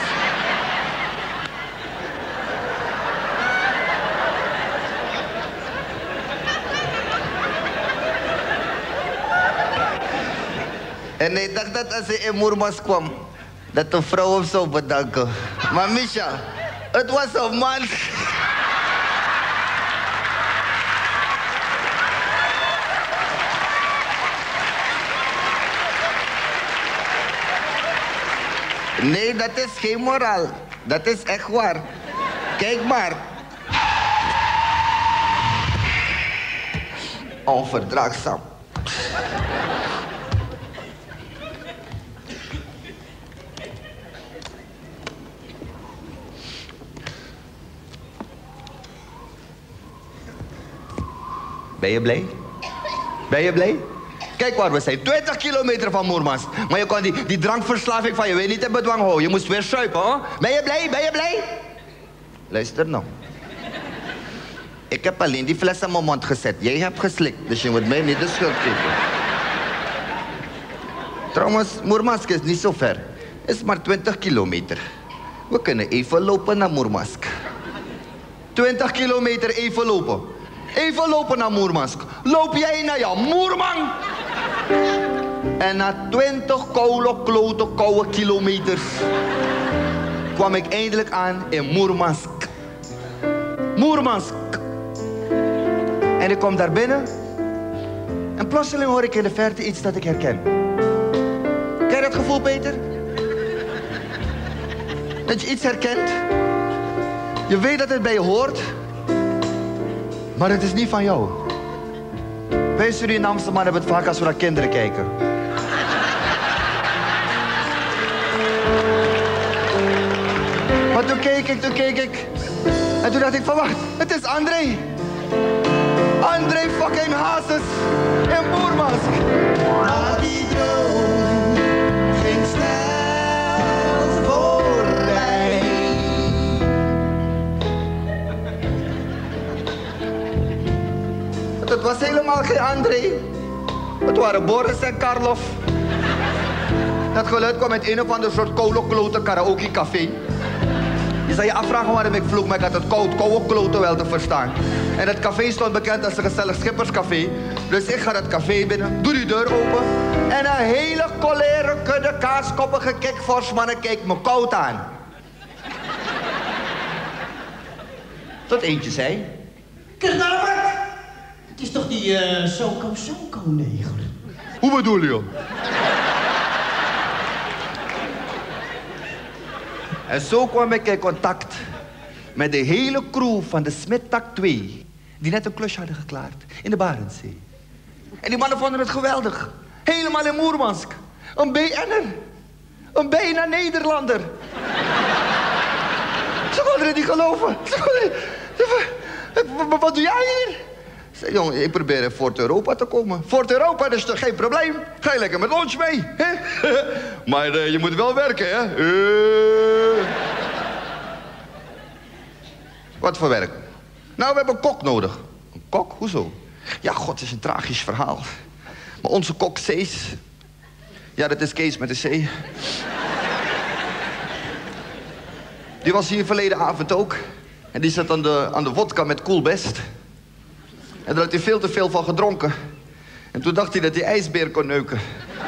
S2: En hij dacht dat als hij in Moermas kwam, dat de vrouw hem zou bedanken. Maar Misha, het was een man. Nee, dat is geen moraal. Dat is echt waar. Kijk maar. Onverdraagzaam. Ben je blij? Ben je blij? Kijk waar we zijn, twintig kilometer van Moermans. Maar je kon die, die drankverslaving van je weer niet in bedwang houden. Je moest weer suipen, hoor. Ben je blij? Ben je blij? Luister nou. Ik heb alleen die fles in mijn mond gezet. Jij hebt geslikt, dus je moet mij niet de schuld geven. Trouwens, Moermansk is niet zo ver. Het is maar twintig kilometer. We kunnen even lopen naar Moermansk. twintig kilometer even lopen. Even lopen naar Moermansk. Loop jij naar jouw moerman? En na twintig koude, klote, koude kilometers kwam ik eindelijk aan in Moermansk. Moermansk. En ik kom daar binnen. En plotseling hoor ik in de verte iets dat ik herken. Ken je dat gevoel, Peter? Dat je iets herkent. Je weet dat het bij je hoort. Maar het is niet van jou. Wij Surinaamse mannen hebben het vaak als we naar kinderen kijken. Maar toen keek ik, toen keek ik. En toen dacht ik van wacht, het is André. André fucking Hazes in Moermansk. Maar die droom ging snel voorbij. Het was helemaal geen André. Het waren Boris en Karloff. Dat geluid kwam uit een of ander soort koude klote karaoke café. Je zou je afvragen waarom ik vloek, maar ik had het koud, koude klote wel te verstaan. En het café stond bekend als een gezellig schipperscafé. Dus ik ga dat café binnen, doe die deur open. En een hele colère kudde kaaskoppige kikvorsmannen kijkt me koud aan. Tot eentje zei...
S4: Kernabert! Het is toch die uh, Soko-Soko-neger?
S1: Hoe bedoel je?
S2: En zo kwam ik in contact met de hele crew van de Smidtak twee... die net een klusje hadden geklaard in de Barentszee. En die mannen vonden het geweldig. Helemaal in Moermansk. Een B N'er. Een bijna Nederlander. Ze konden het niet geloven. Ze konden niet... Wat doe jij hier? Ik zei, jongen, ik probeer in Fort Europa te komen. Fort Europa, dat is toch geen probleem? Ga je lekker met ons mee, hè? Maar uh, je moet wel werken, hè? Uh... Wat voor werk? Nou, we hebben een kok nodig. Een kok? Hoezo? Ja, god, het is een tragisch verhaal. Maar onze kok Cees... Ja, dat is Kees met een C. Die was hier verleden avond ook. En die zat aan de, aan de wodka met Cool Best. En daar had hij veel te veel van gedronken. En toen dacht hij dat hij ijsbeer kon neuken.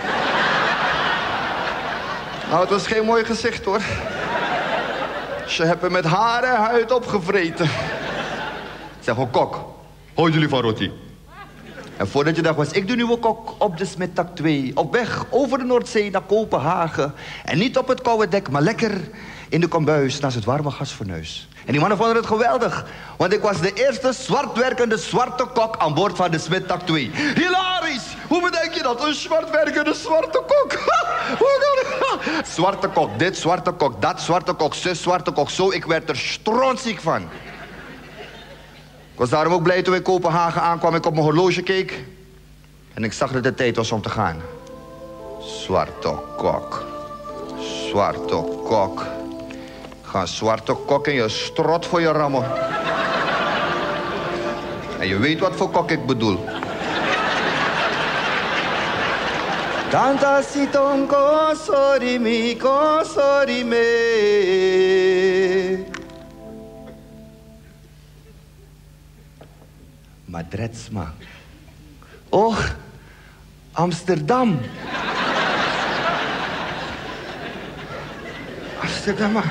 S2: Nou, het was geen mooi gezicht, hoor. Ze hebben met haar en huid opgevreten. Ik zeg, oh kok, houden jullie van roti? En voordat je dacht, was ik de nieuwe kok op de Smittak twee. Op weg over de Noordzee naar Kopenhagen. En niet op het koude dek, maar lekker in de kombuis naast het warme gasfornuis. En die mannen vonden het geweldig. Want ik was de eerste zwartwerkende zwarte kok aan boord van de Smittak twee. Hilarisch! Hoe bedenk je dat? Een zwartwerkende zwarte kok. Zwarte kok dit, zwarte kok dat, zwarte kok zus, zwarte kok zo. Ik werd er strontziek van. Ik was daarom ook blij toen ik in Kopenhagen aankwam. Ik op mijn horloge keek. En ik zag dat het tijd was om te gaan. Zwarte kok. Zwarte kok. Ga een zwarte kok in je strot voor je rammen. En je weet wat voor kok ik bedoel. Tanta sitonko sorry me, ko sorry me. Madretsma. Och, Amsterdam. Amsterdam.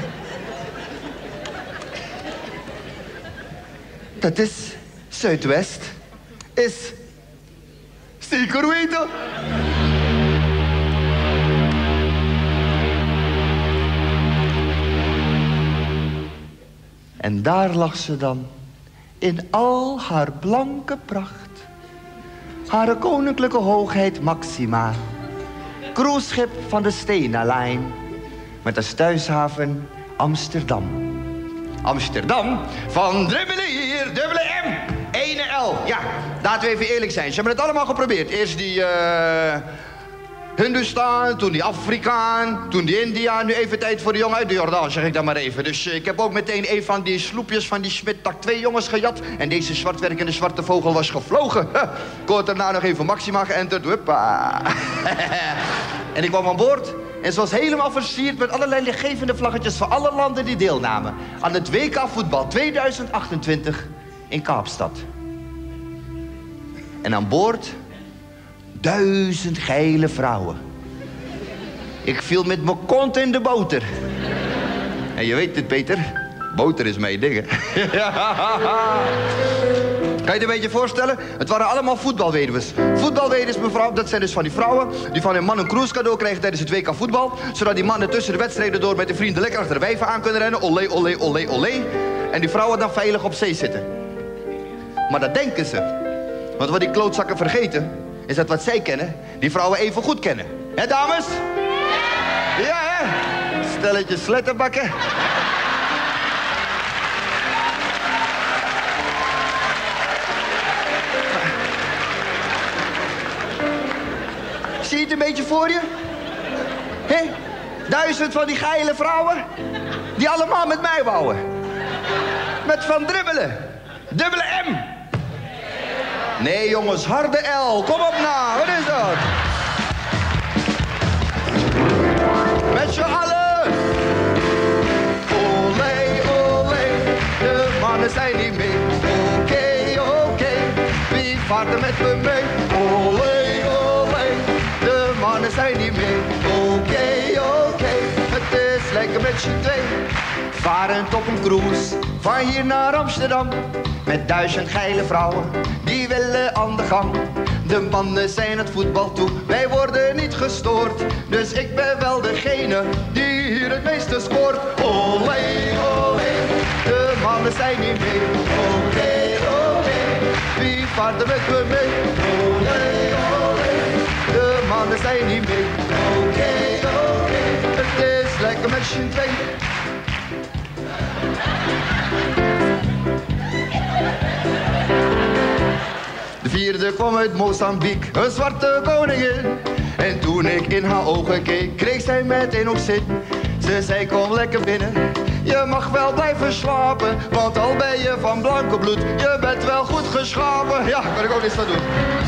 S2: Dat is Zuidwest. Is zeker weten. En daar lag ze dan, in al haar blanke pracht. Haar koninklijke hoogheid Maxima. Cruiseschip van de Stena Line. Met als thuishaven Amsterdam. Amsterdam, van Dribbelen hier, dubbele M, ene L. Ja, laten we even eerlijk zijn. Ze hebben het allemaal geprobeerd. Eerst die uh, Hindustan, toen die Afrikaan, toen die India. Nu even tijd voor de jongen uit de Jordaan, zeg ik dan maar even. Dus uh, ik heb ook meteen een van die sloepjes van die Smittak twee jongens gejat. En deze zwartwerkende zwarte vogel was gevlogen. Ik had daarna nog even Maxima geënterd. Huppa. En ik kwam aan boord. En ze was helemaal versierd met allerlei lichtgevende vlaggetjes van alle landen die deelnamen aan het W K voetbal tweeduizend achtentwintig in Kaapstad. En aan boord duizend geile vrouwen. Ik viel met mijn kont in de boter. En je weet het, Peter, boter is mijn ding, hè? Kan je je een beetje voorstellen? Het waren allemaal voetbalweduws. Voetbalweduws, mevrouw, dat zijn dus van die vrouwen die van hun man een cruise cadeau krijgen tijdens het W K voetbal. Zodat die mannen tussen de wedstrijden door met de vrienden lekker achter de wijven aan kunnen rennen. Olé, olé, olé, olé. En die vrouwen dan veilig op zee zitten. Maar dat denken ze. Want wat die klootzakken vergeten, is dat wat zij kennen, die vrouwen even goed kennen. Hé, dames? Ja, hè? Stelletje slettenbakken. Zie je het een beetje voor je? Hé? Duizend van die geile vrouwen, die allemaal met mij wouden. Met Van Dribbelen. Dubbele M. Nee, jongens, harde L. Kom op nou, wat is dat? Met z'n allen. Olé, olé, de mannen zijn niet mee. Oké, okay, oké, okay. Wie vaart er met me mee? Olé, olé, de mannen zijn niet mee. Oké, okay, oké, okay. Het is lekker met z'n twee. Varend op een cruise, van hier naar Amsterdam. Met duizend geile vrouwen, die willen aan de gang. De mannen zijn het voetbal toe, wij worden niet gestoord. Dus ik ben wel degene die hier het meeste scoort. Olé, olé, de mannen zijn niet mee. Olé, olé, wie vaart er met me mee? Olé, olé, de mannen zijn niet mee. Oké, oké, het
S1: Connection twee. De vierde kwam uit Mozambique, een zwarte koningin. En toen ik in haar ogen keek, kreeg zij meteen ook zin. Ze zei, kom lekker binnen, je mag wel blijven slapen. Want al ben je van blanke bloed, je bent wel goed geschapen. Ja, kan ik ook niks aan doen.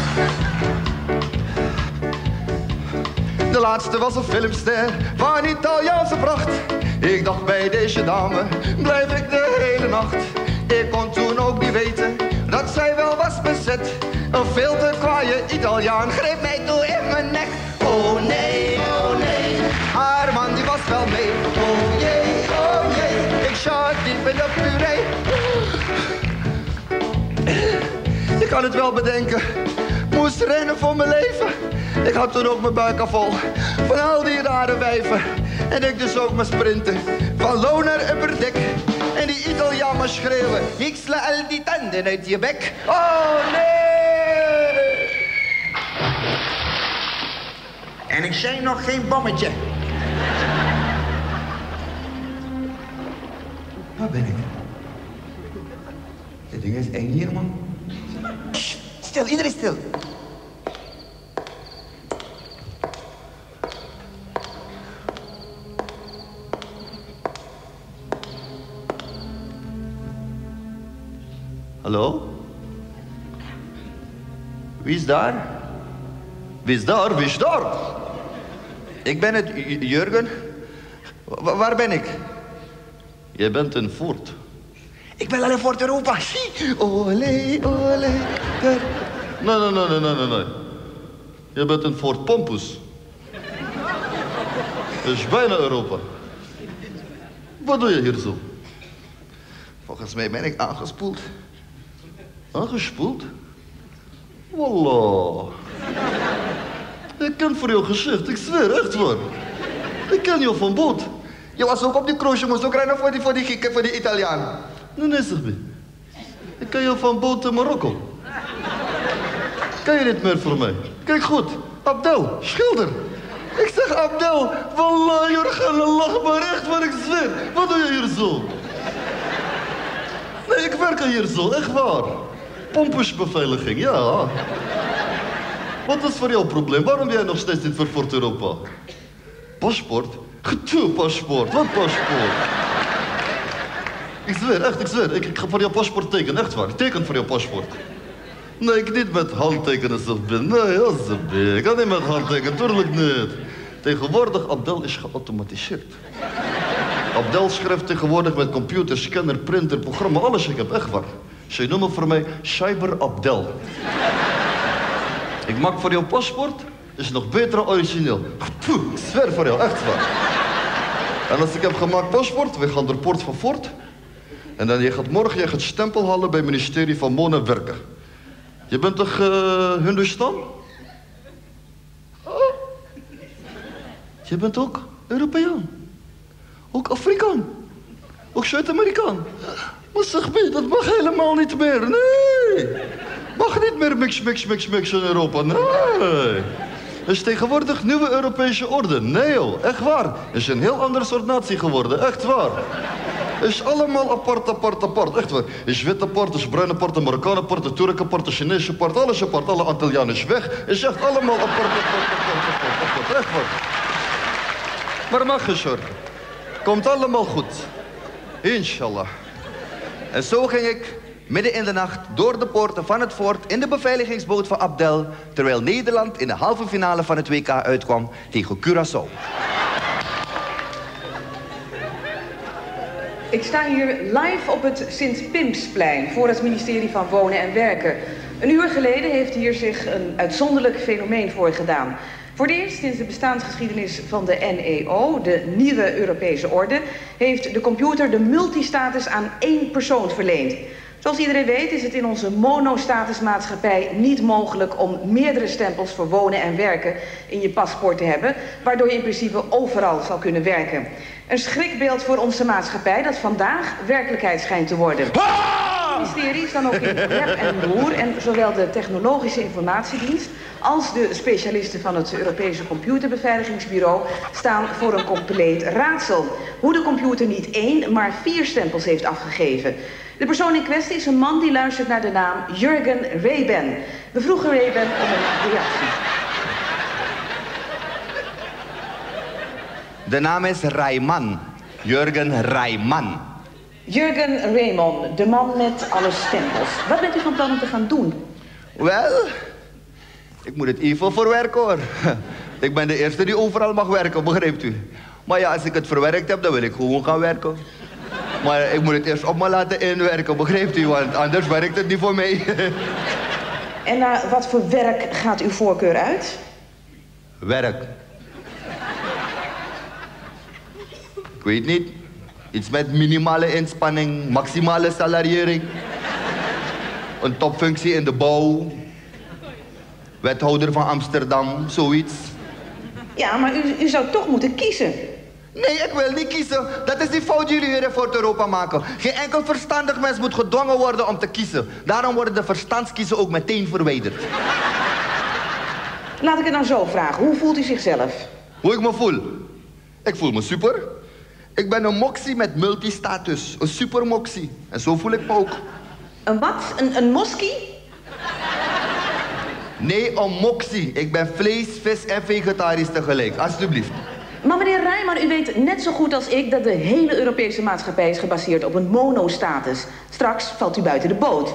S1: De laatste was een filmster van Italiaanse pracht. Ik dacht bij deze dame, blijf ik de hele nacht. Ik kon toen ook niet weten dat zij wel was bezet. Een veel te kwaaie Italiaan greep mij toe in mijn nek. Oh nee, oh nee, haar man die was wel mee. Oh jee, oh jee, ik zat diep in de puree. Je kan het wel bedenken, moest rennen voor mijn leven. Ik had toen ook mijn buik al vol van al die rare wijven. En ik dus ook maar sprinten van loon naar upperdek. En die Italiaan maar schreeuwen, ik sla al die tanden uit je bek. Oh nee!
S4: En ik zei nog geen bommetje.
S1: Waar ben ik? Dit ding is eng hier, man.
S2: Shh, stil, iedereen stil.
S1: Hallo? Wie is daar? Wie is daar? Wie is daar? Ik ben het, J- Jurgen. Wa- waar ben ik? Jij bent in Voort.
S2: Ik ben al in Fort Europa. Olé, olé.
S1: Nee, nee, nee, nee, nee, nee, nee. Je bent in Fort Pompus. Dat is bijna Europa. Wat doe je hier zo?
S2: Volgens mij ben ik aangespoeld.
S1: Aangespoeld? Wallah. Ik ken voor jouw gezicht, ik zweer, echt waar. Ik ken jou van boot.
S2: Je was ook op die cruise, je moest ook rennen voor die, voor die gieken, voor die Italiaan.
S1: Nee, nee, zeg me. Ik ken jou van boot in Marokko. Ken je niet meer voor mij? Kijk goed, Abdel, schilder. Ik zeg Abdel, wallah, Jurgen, lach maar echt waar, ik zweer. Wat doe je hier zo? Nee, ik werk hier zo, echt waar. Pompusbeveiliging, ja. Wat is voor jou het probleem? Waarom ben jij nog steeds niet voor Fort Europa? Paspoort? Gedoe paspoort, wat paspoort? Ik zweer, echt, ik zweer. Ik, ik ga voor jouw paspoort tekenen, echt waar. Ik teken voor jouw paspoort. Nee, ik niet met handtekenen zo ben. Nee, alsjeblieft. Ik kan niet met handtekenen, tuurlijk niet. Tegenwoordig, Abdel is geautomatiseerd. Abdel schrijft tegenwoordig met computer, scanner, printer, programma, alles. Ik heb echt waar. Ze noemen voor mij Cyber Abdel. Ik maak voor jouw paspoort, is nog beter dan origineel. Poeh, ik zweer voor jou, echt waar. En als ik heb gemaakt paspoort, we gaan de poort van Fort. En dan je gaat morgen je gaat stempel halen bij het ministerie van Wonen en Werken. Je bent toch uh, Hindustan? Oh. Je bent ook Europeaan. Ook Afrikaan. Ook Zuid-Amerikaan. Maar zeg me, dat mag helemaal niet meer. Nee. Mag niet meer mix, mix, mix, mix in Europa. Nee. Het is tegenwoordig nieuwe Europese orde. Nee joh, echt waar. Het is een heel ander soort natie geworden. Echt waar. Het is allemaal apart, apart, apart. Echt waar. Het is wit apart, het is bruin apart, de Marokkaan apart, de Turk apart, de Chinees apart. Alles apart, alle Antillianen is weg. Het is echt allemaal apart, apart, apart, apart, apart. Echt waar. Maar mag je zorgen. Komt allemaal goed. Inshallah.
S2: En zo ging ik midden in de nacht door de poorten van het fort in de beveiligingsboot van Abdel, terwijl Nederland in de halve finale van het W K uitkwam tegen Curaçao.
S5: Ik sta hier live op het Sint-Pimsplein voor het ministerie van Wonen en Werken. Een uur geleden heeft hier zich een uitzonderlijk fenomeen voorgedaan. Voor het eerst sinds de bestaansgeschiedenis van de N E O, de nieuwe Europese orde, heeft de computer de multistatus aan één persoon verleend. Zoals iedereen weet is het in onze monostatusmaatschappij niet mogelijk om meerdere stempels voor wonen en werken in je paspoort te hebben, waardoor je in principe overal zal kunnen werken. Een schrikbeeld voor onze maatschappij dat vandaag werkelijkheid schijnt te worden.
S1: Ah!
S5: ministerie is dan ook in rep en roer. En zowel de technologische informatiedienst als de specialisten van het Europese Computerbeveiligingsbureau staan voor een compleet raadsel. Hoe de computer niet één, maar vier stempels heeft afgegeven. De persoon in kwestie is een man die luistert naar de naam Jurgen Rebben. We vroegen Rebben om een reactie.
S2: De naam is Rijman. Jurgen Rijman.
S5: Jurgen Rijman, de man met alle stempels. Wat bent u van plan om te gaan doen?
S2: Wel, ik moet het even verwerken hoor. Ik ben de eerste die overal mag werken, begrijpt u? Maar ja, als ik het verwerkt heb, dan wil ik gewoon gaan werken. Maar ik moet het eerst op me laten inwerken, begrijpt u? Want anders werkt het niet voor mij.
S5: En naar wat voor werk gaat uw voorkeur uit?
S2: Werk. Ik weet niet. Iets met minimale inspanning, maximale salariering. Een topfunctie in de bouw. Wethouder van Amsterdam, zoiets.
S5: Ja, maar u, u zou toch moeten kiezen.
S2: Nee, ik wil niet kiezen. Dat is die fout die jullie hier in Fort Europa maken. Geen enkel verstandig mens moet gedwongen worden om te kiezen. Daarom worden de verstandskiezen ook meteen verwijderd.
S5: Laat ik het nou zo vragen. Hoe voelt u zichzelf?
S2: Hoe ik me voel? Ik voel me super. Ik ben een moxie met multistatus. Een super moxie. En zo voel ik me ook.
S5: Een wat? Een, een moskie?
S2: Nee, een moxie. Ik ben vlees, vis en vegetarisch tegelijk. Alsjeblieft.
S5: Maar meneer Rijman, u weet net zo goed als ik dat de hele Europese maatschappij is gebaseerd op een monostatus. Straks valt u buiten de boot.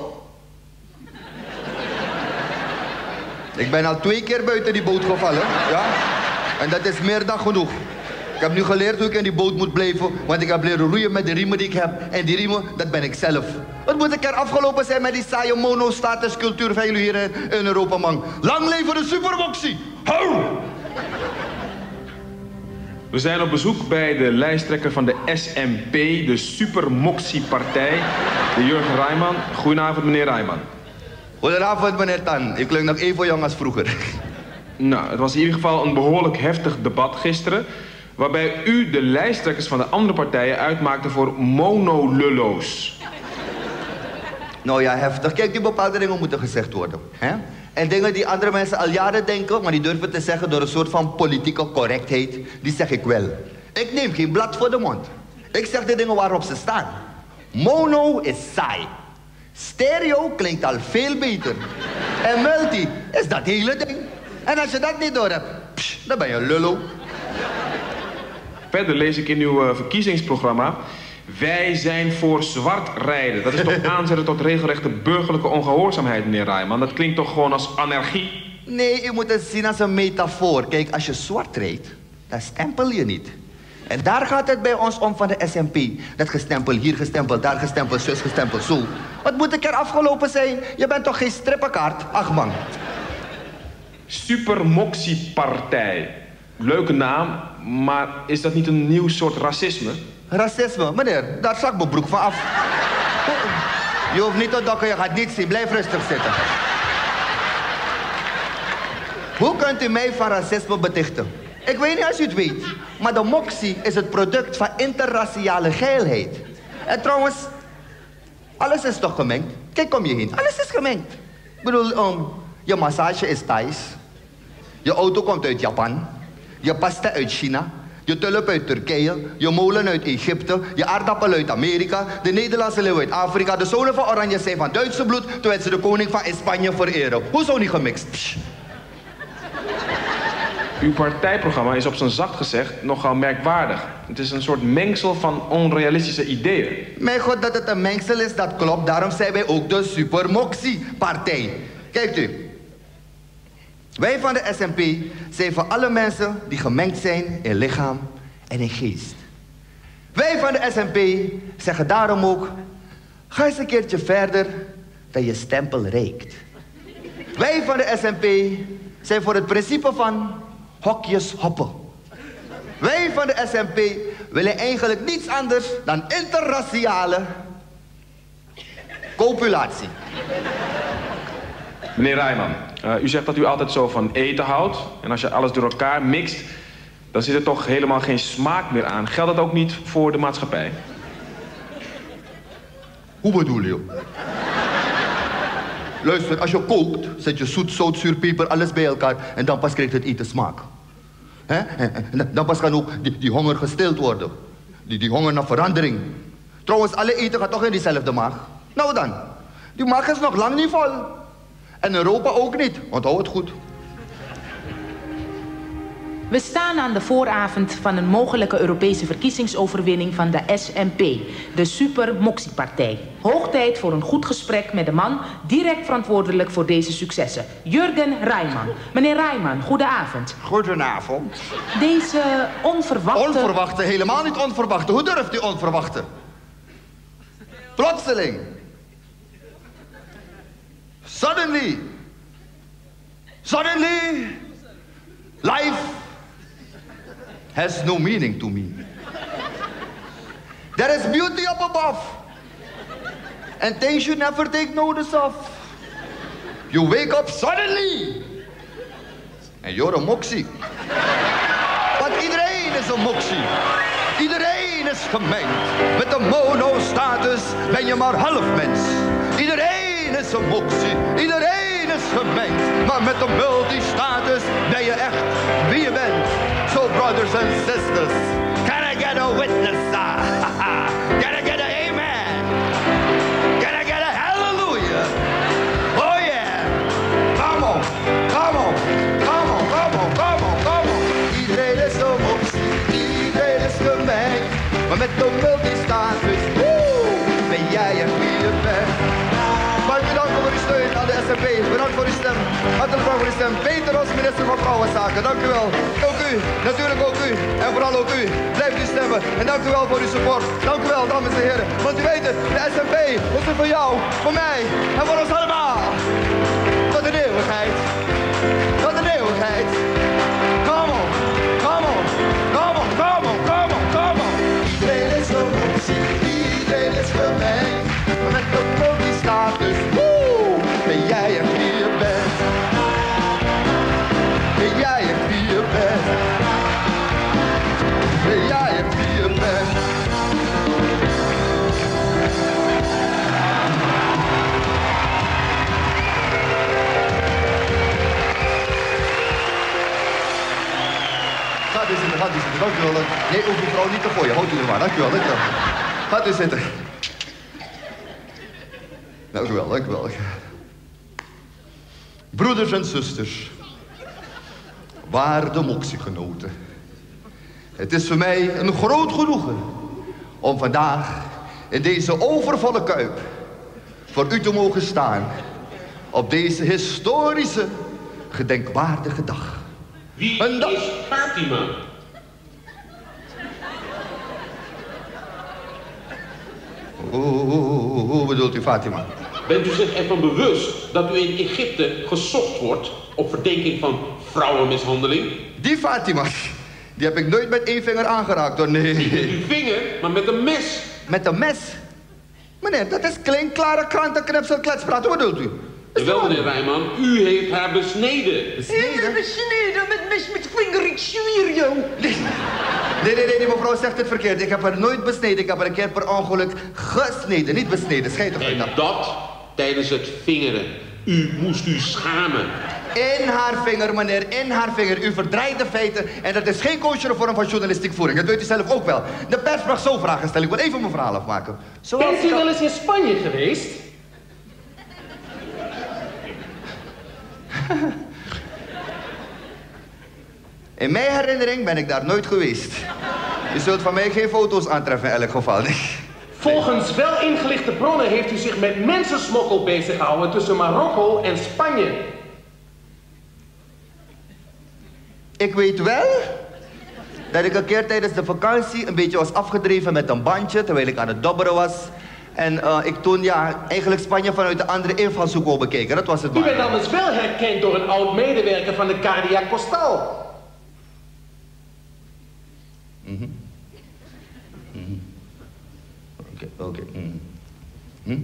S2: Ik ben al twee keer buiten die boot gevallen, ja? En dat is meer dan genoeg. Ik heb nu geleerd hoe ik in die boot moet blijven, want ik heb leren roeien met de riemen die ik heb. En die riemen, dat ben ik zelf. Wat moet ik er afgelopen zijn met die saaie monostatuscultuur van jullie hier in, in Europa, man? Lang leven de supermoxie! Hou!
S6: We zijn op bezoek bij de lijsttrekker van de S M P, de Supermoxie-partij, de Jurgen Rijman. Goedenavond, meneer Rijman.
S2: Goedenavond, meneer Tan. Ik klink nog even jong als vroeger.
S6: Nou, het was in ieder geval een behoorlijk heftig debat gisteren, waarbij u de lijsttrekkers van de andere partijen uitmaakte voor monolullo's.
S2: Nou ja, heftig. Kijk, die bepaalde dingen moeten gezegd worden. Hè? En dingen die andere mensen al jaren denken, maar die durven te zeggen door een soort van politieke correctheid, die zeg ik wel. Ik neem geen blad voor de mond. Ik zeg de dingen waarop ze staan. Mono is saai. Stereo klinkt al veel beter. En multi is dat hele ding. En als je dat niet door hebt, psh, dan ben je een lullo.
S6: Verder lees ik in uw uh, verkiezingsprogramma: wij zijn voor zwart rijden. Dat is toch aanzetten tot regelrechte burgerlijke ongehoorzaamheid, meneer Rijman? Dat klinkt toch gewoon als anarchie?
S2: Nee, je moet het zien als een metafoor. Kijk, als je zwart rijdt, dan stempel je niet. En daar gaat het bij ons om van de S M P. Dat gestempel, hier gestempeld, daar gestempeld, zus gestempeld, zo. Wat moet ik er afgelopen zijn? Je bent toch geen strippenkaart? Ach man.
S6: Supermoxie-partij. Leuke naam, maar is dat niet een nieuw soort racisme?
S2: Racisme? Meneer, daar zak mijn broek van af. Je hoeft niet te dokken, je gaat niet zien. Blijf rustig zitten. Hoe kunt u mij van racisme betichten? Ik weet niet als u het weet, maar de moxie is het product van interraciale geilheid. En trouwens, alles is toch gemengd? Kijk om je heen, alles is gemengd. Ik bedoel, um, je massage is Thais. Je auto komt uit Japan. Je pasta uit China. Je tulp uit Turkije. Je molen uit Egypte. Je aardappel uit Amerika. De Nederlandse leeuw uit Afrika. De zonen van Oranje zijn van Duitse bloed, terwijl ze de koning van Spanje vereren. Hoezo niet gemixt? Psh.
S6: Uw partijprogramma is op zijn zacht gezegd nogal merkwaardig. Het is een soort mengsel van onrealistische ideeën.
S2: Mijn god, dat het een mengsel is, dat klopt. Daarom zijn wij ook de Supermoxie-partij. Kijkt u. Wij van de S M P zijn voor alle mensen die gemengd zijn in lichaam en in geest. Wij van de S M P zeggen daarom ook: ga eens een keertje verder dan je stempel reikt. Wij van de S M P zijn voor het principe van hokjes hoppen. Wij van de S M P willen eigenlijk niets anders dan interraciale copulatie.
S6: Meneer Rijman, uh, u zegt dat u altijd zo van eten houdt. En als je alles door elkaar mixt, dan zit er toch helemaal geen smaak meer aan. Geldt dat ook niet voor de maatschappij?
S1: Hoe bedoel je? Luister, als je kookt, zet je zoet, zout, zuur, peper, alles bij elkaar en dan pas krijgt het eten smaak. Hè? En dan pas kan ook die, die honger gestild worden. Die, die honger naar verandering. Trouwens, alle eten gaat toch in diezelfde maag? Nou dan, die maag is nog lang niet vol. En Europa ook niet, onthoud het goed.
S7: We staan aan de vooravond van een mogelijke Europese verkiezingsoverwinning van de S N P, de Super-Moxie-partij. Hoog tijd voor een goed gesprek met de man direct verantwoordelijk voor deze successen, Jürgen Reimann. Meneer Reimann, goedenavond.
S2: Goedenavond.
S7: Deze onverwachte...
S1: Onverwachte, helemaal niet onverwachte. Hoe durft u onverwachte? Plotseling. Suddenly. Suddenly. Life has no meaning to me. There is beauty up above. And things you never take notice of. You wake up suddenly. And you're a moxie. Want iedereen is een moxie. Iedereen is gemengd. Met een mono-status ben je maar half mens. Iedereen is een moxie. Iedereen is gemengd. Maar met een multi-status ben je echt wie je bent. So brothers and sisters, can I get a witness? Can I get a amen? Can I get a hallelujah? Oh yeah. Come on, come on, come on, come on, come on, come on. Iedereen is een moxie. Iedereen is gemengd. Maar met een multi-status, woe, ben jij echt wie je bent. Maar bedankt voor uw steun aan de S N P. Bedankt voor uw stem. Hartelijk bedankt voor uw stem. Peter als minister van Vrouwenzaken. Dank u wel. Ook u. Natuurlijk ook u. En vooral ook u. Blijft u stemmen. En dank u wel voor uw support. Dank u wel, dames en heren. Want u weet het, de S N P is er voor jou, voor mij en voor ons allemaal. Tot de eeuwigheid. Tot de eeuwigheid. Come on. Come on. Come on. Come on. Come on. Come on. Iedereen is een moxie. Iedereen is gemengd. Met de multi-status, woe, ben jij echt wie je bent. Ben jij echt wie je bent. Ben jij echt wie je bent. Gaat u zitten, gaat u zitten, dank u wel. Nee, hoeft uw vrouw niet te gooien, houdt u er maar, dank u wel, dank u wel. Gaat u zitten. Dank u wel, dank u wel. Broeders en zusters, waarde moxiegenoten. Het is voor mij een groot genoegen om vandaag in deze overvolle Kuip voor u te mogen staan op deze historische, gedenkwaardige dag.
S8: Wie
S1: Een dag...
S8: is Fatima?
S1: Hoe bedoelt u Fatima?
S8: Bent u zich ervan bewust dat u in Egypte gezocht wordt op verdenking van vrouwenmishandeling?
S1: Die Fatima, die heb ik nooit met één vinger aangeraakt hoor, nee.
S8: Niet met uw vinger, maar met een mes.
S1: Met een mes? Meneer, dat is klinkklare krantenknipsel kletspraat, wat bedoelt u?
S8: Jawel, meneer Reimann, u heeft haar besneden.
S1: Besneden?
S5: Besneden met mes met vinger, ik zweer jou.
S1: Nee. Nee, nee, nee, die mevrouw zegt het verkeerd. Ik heb haar nooit besneden, ik heb haar een keer per ongeluk gesneden, niet besneden, schijt toch
S8: En
S1: dat.
S8: dat tijdens het vingeren. U moest u schamen.
S1: In haar vinger, meneer, in haar vinger. U verdraait de feiten en dat is geen kosher vorm van journalistiek voering. Dat weet u zelf ook wel. De pers mag zo vragen stellen. Ik wil even mijn verhaal afmaken. Zoals
S9: Bent u wel eens in Spanje geweest?
S1: In mijn herinnering ben ik daar nooit geweest. Je zult van mij geen foto's aantreffen in elk geval.
S9: Volgens wel ingelichte bronnen heeft u zich met mensensmokkel bezig gehouden tussen Marokko en Spanje.
S1: Ik weet wel dat ik een keer tijdens de vakantie een beetje was afgedreven met een bandje terwijl ik aan het dobberen was. En uh, ik toen ja, eigenlijk Spanje vanuit de andere invalshoek wou bekeken. Dat was het
S9: U
S1: maar.
S9: bent anders wel herkend door een oud medewerker van de Cardia Costal.
S1: Mhm. Mhm. Oké, oké. Mhm. Hm?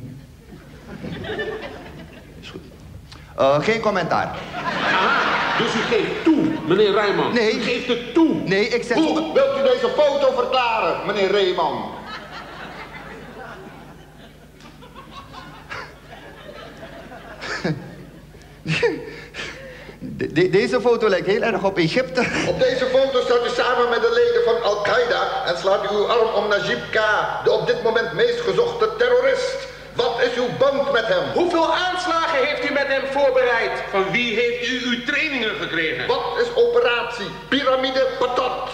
S1: Is goed. Uh, geen commentaar.
S8: Aha, dus u geeft toe, meneer Reimann.
S1: Nee.
S8: U geeft het toe.
S1: Nee, ik zeg...
S4: Hoe wilt u deze foto verklaren, meneer Reimann?
S2: De, de, deze foto lijkt heel erg op Egypte.
S1: Op deze foto staat u samen met de leden van Al-Qaeda en slaat u uw arm om Najib K., de op dit moment meest gezochte terrorist. Wat is uw band met hem?
S9: Hoeveel aanslagen heeft u met hem voorbereid?
S8: Van wie heeft u uw trainingen gekregen?
S1: Wat is operatie Piramide Patat?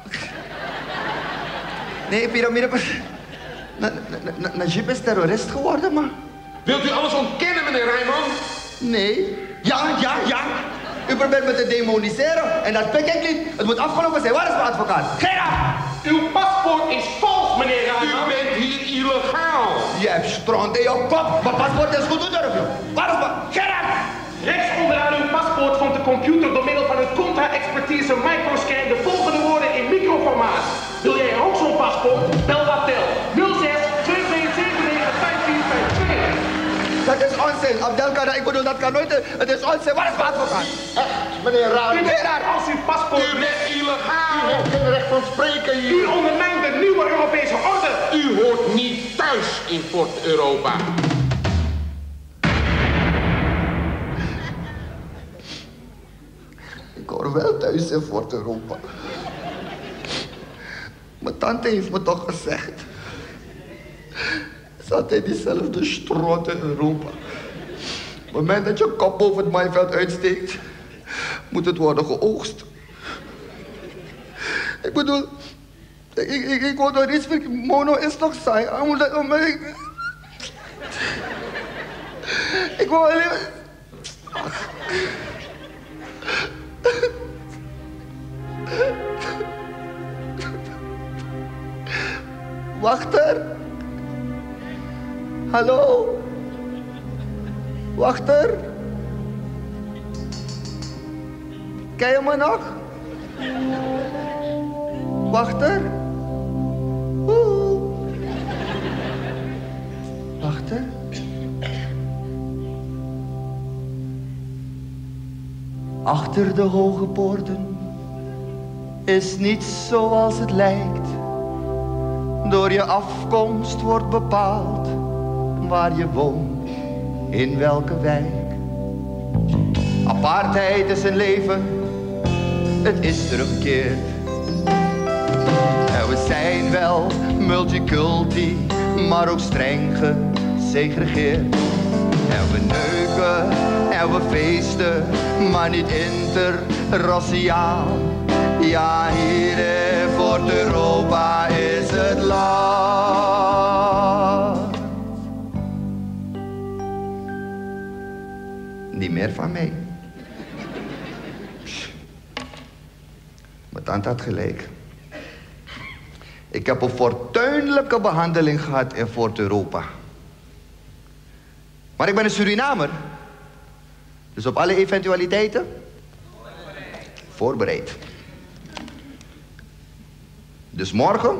S2: Nee, piramide... Na, na, na, Najib is terrorist geworden, maar...
S8: Wilt u alles ontkennen, meneer Rijman?
S2: Nee. Ja, ja, ja. U probeert me te demoniseren. En dat pik ik niet. Het moet afgelopen zijn. Waar is mijn advocaat? Gerard!
S9: Uw paspoort is vals, meneer Rijman.
S8: U bent hier illegaal.
S2: Je hebt stront in je kop. Mijn paspoort is goed, hoe durf je? Waar is mijn... Gerard!
S9: Rechts onderaan uw paspoort vond de computer door middel van een contra-expertise microscan de volgende woorden in microformaat. Wil jij ook zo'n paspoort? Bel Abdel. nul zes twee twee zeven negen vijf vier vijf twee.
S2: Dat is onzin. Abdel kan dat. Ik bedoel, dat kan nooit. Het is onzin. Waar is mijn advocaat?
S1: Echt, meneer Raad.
S9: Gerard, als uw paspoort...
S8: U bent illegaal.
S1: U heeft geen recht van spreken
S9: U
S1: hier.
S9: ondermijnt de nieuwe Europese orde.
S8: U hoort niet thuis in Fort Europa.
S2: Ik hoor wel thuis in Fort Europa. Mijn tante heeft me toch gezegd. Het is altijd diezelfde strot in Europa. Op het moment dat je kop boven het maaiveld uitsteekt, moet het worden geoogst. Ik bedoel, ik, ik, ik word door iets van mono is toch saai. Ik, ik wil alleen... Ach. Wachter? Hallo? Wachter? Ken je me nog? Wachter? Oeh. Wachter? Achter de hoge poorten is niets zoals het lijkt. Door je afkomst wordt bepaald waar je woont, in welke wijk. Apartheid is een leven, het is teruggekeerd. En we zijn wel multiculti, maar ook streng gesegregeerd. En we neuken en we feesten, maar niet interraciaal. Ja, hier in Fort Europa is het land. Niet meer van mij. Mijn tante had gelijk. Ik heb een fortuinlijke behandeling gehad in Fort Europa. Maar ik ben een Surinamer. Dus op alle eventualiteiten voorbereid. Dus morgen,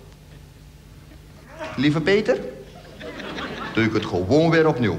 S2: lieve Peter, doe ik het gewoon weer opnieuw.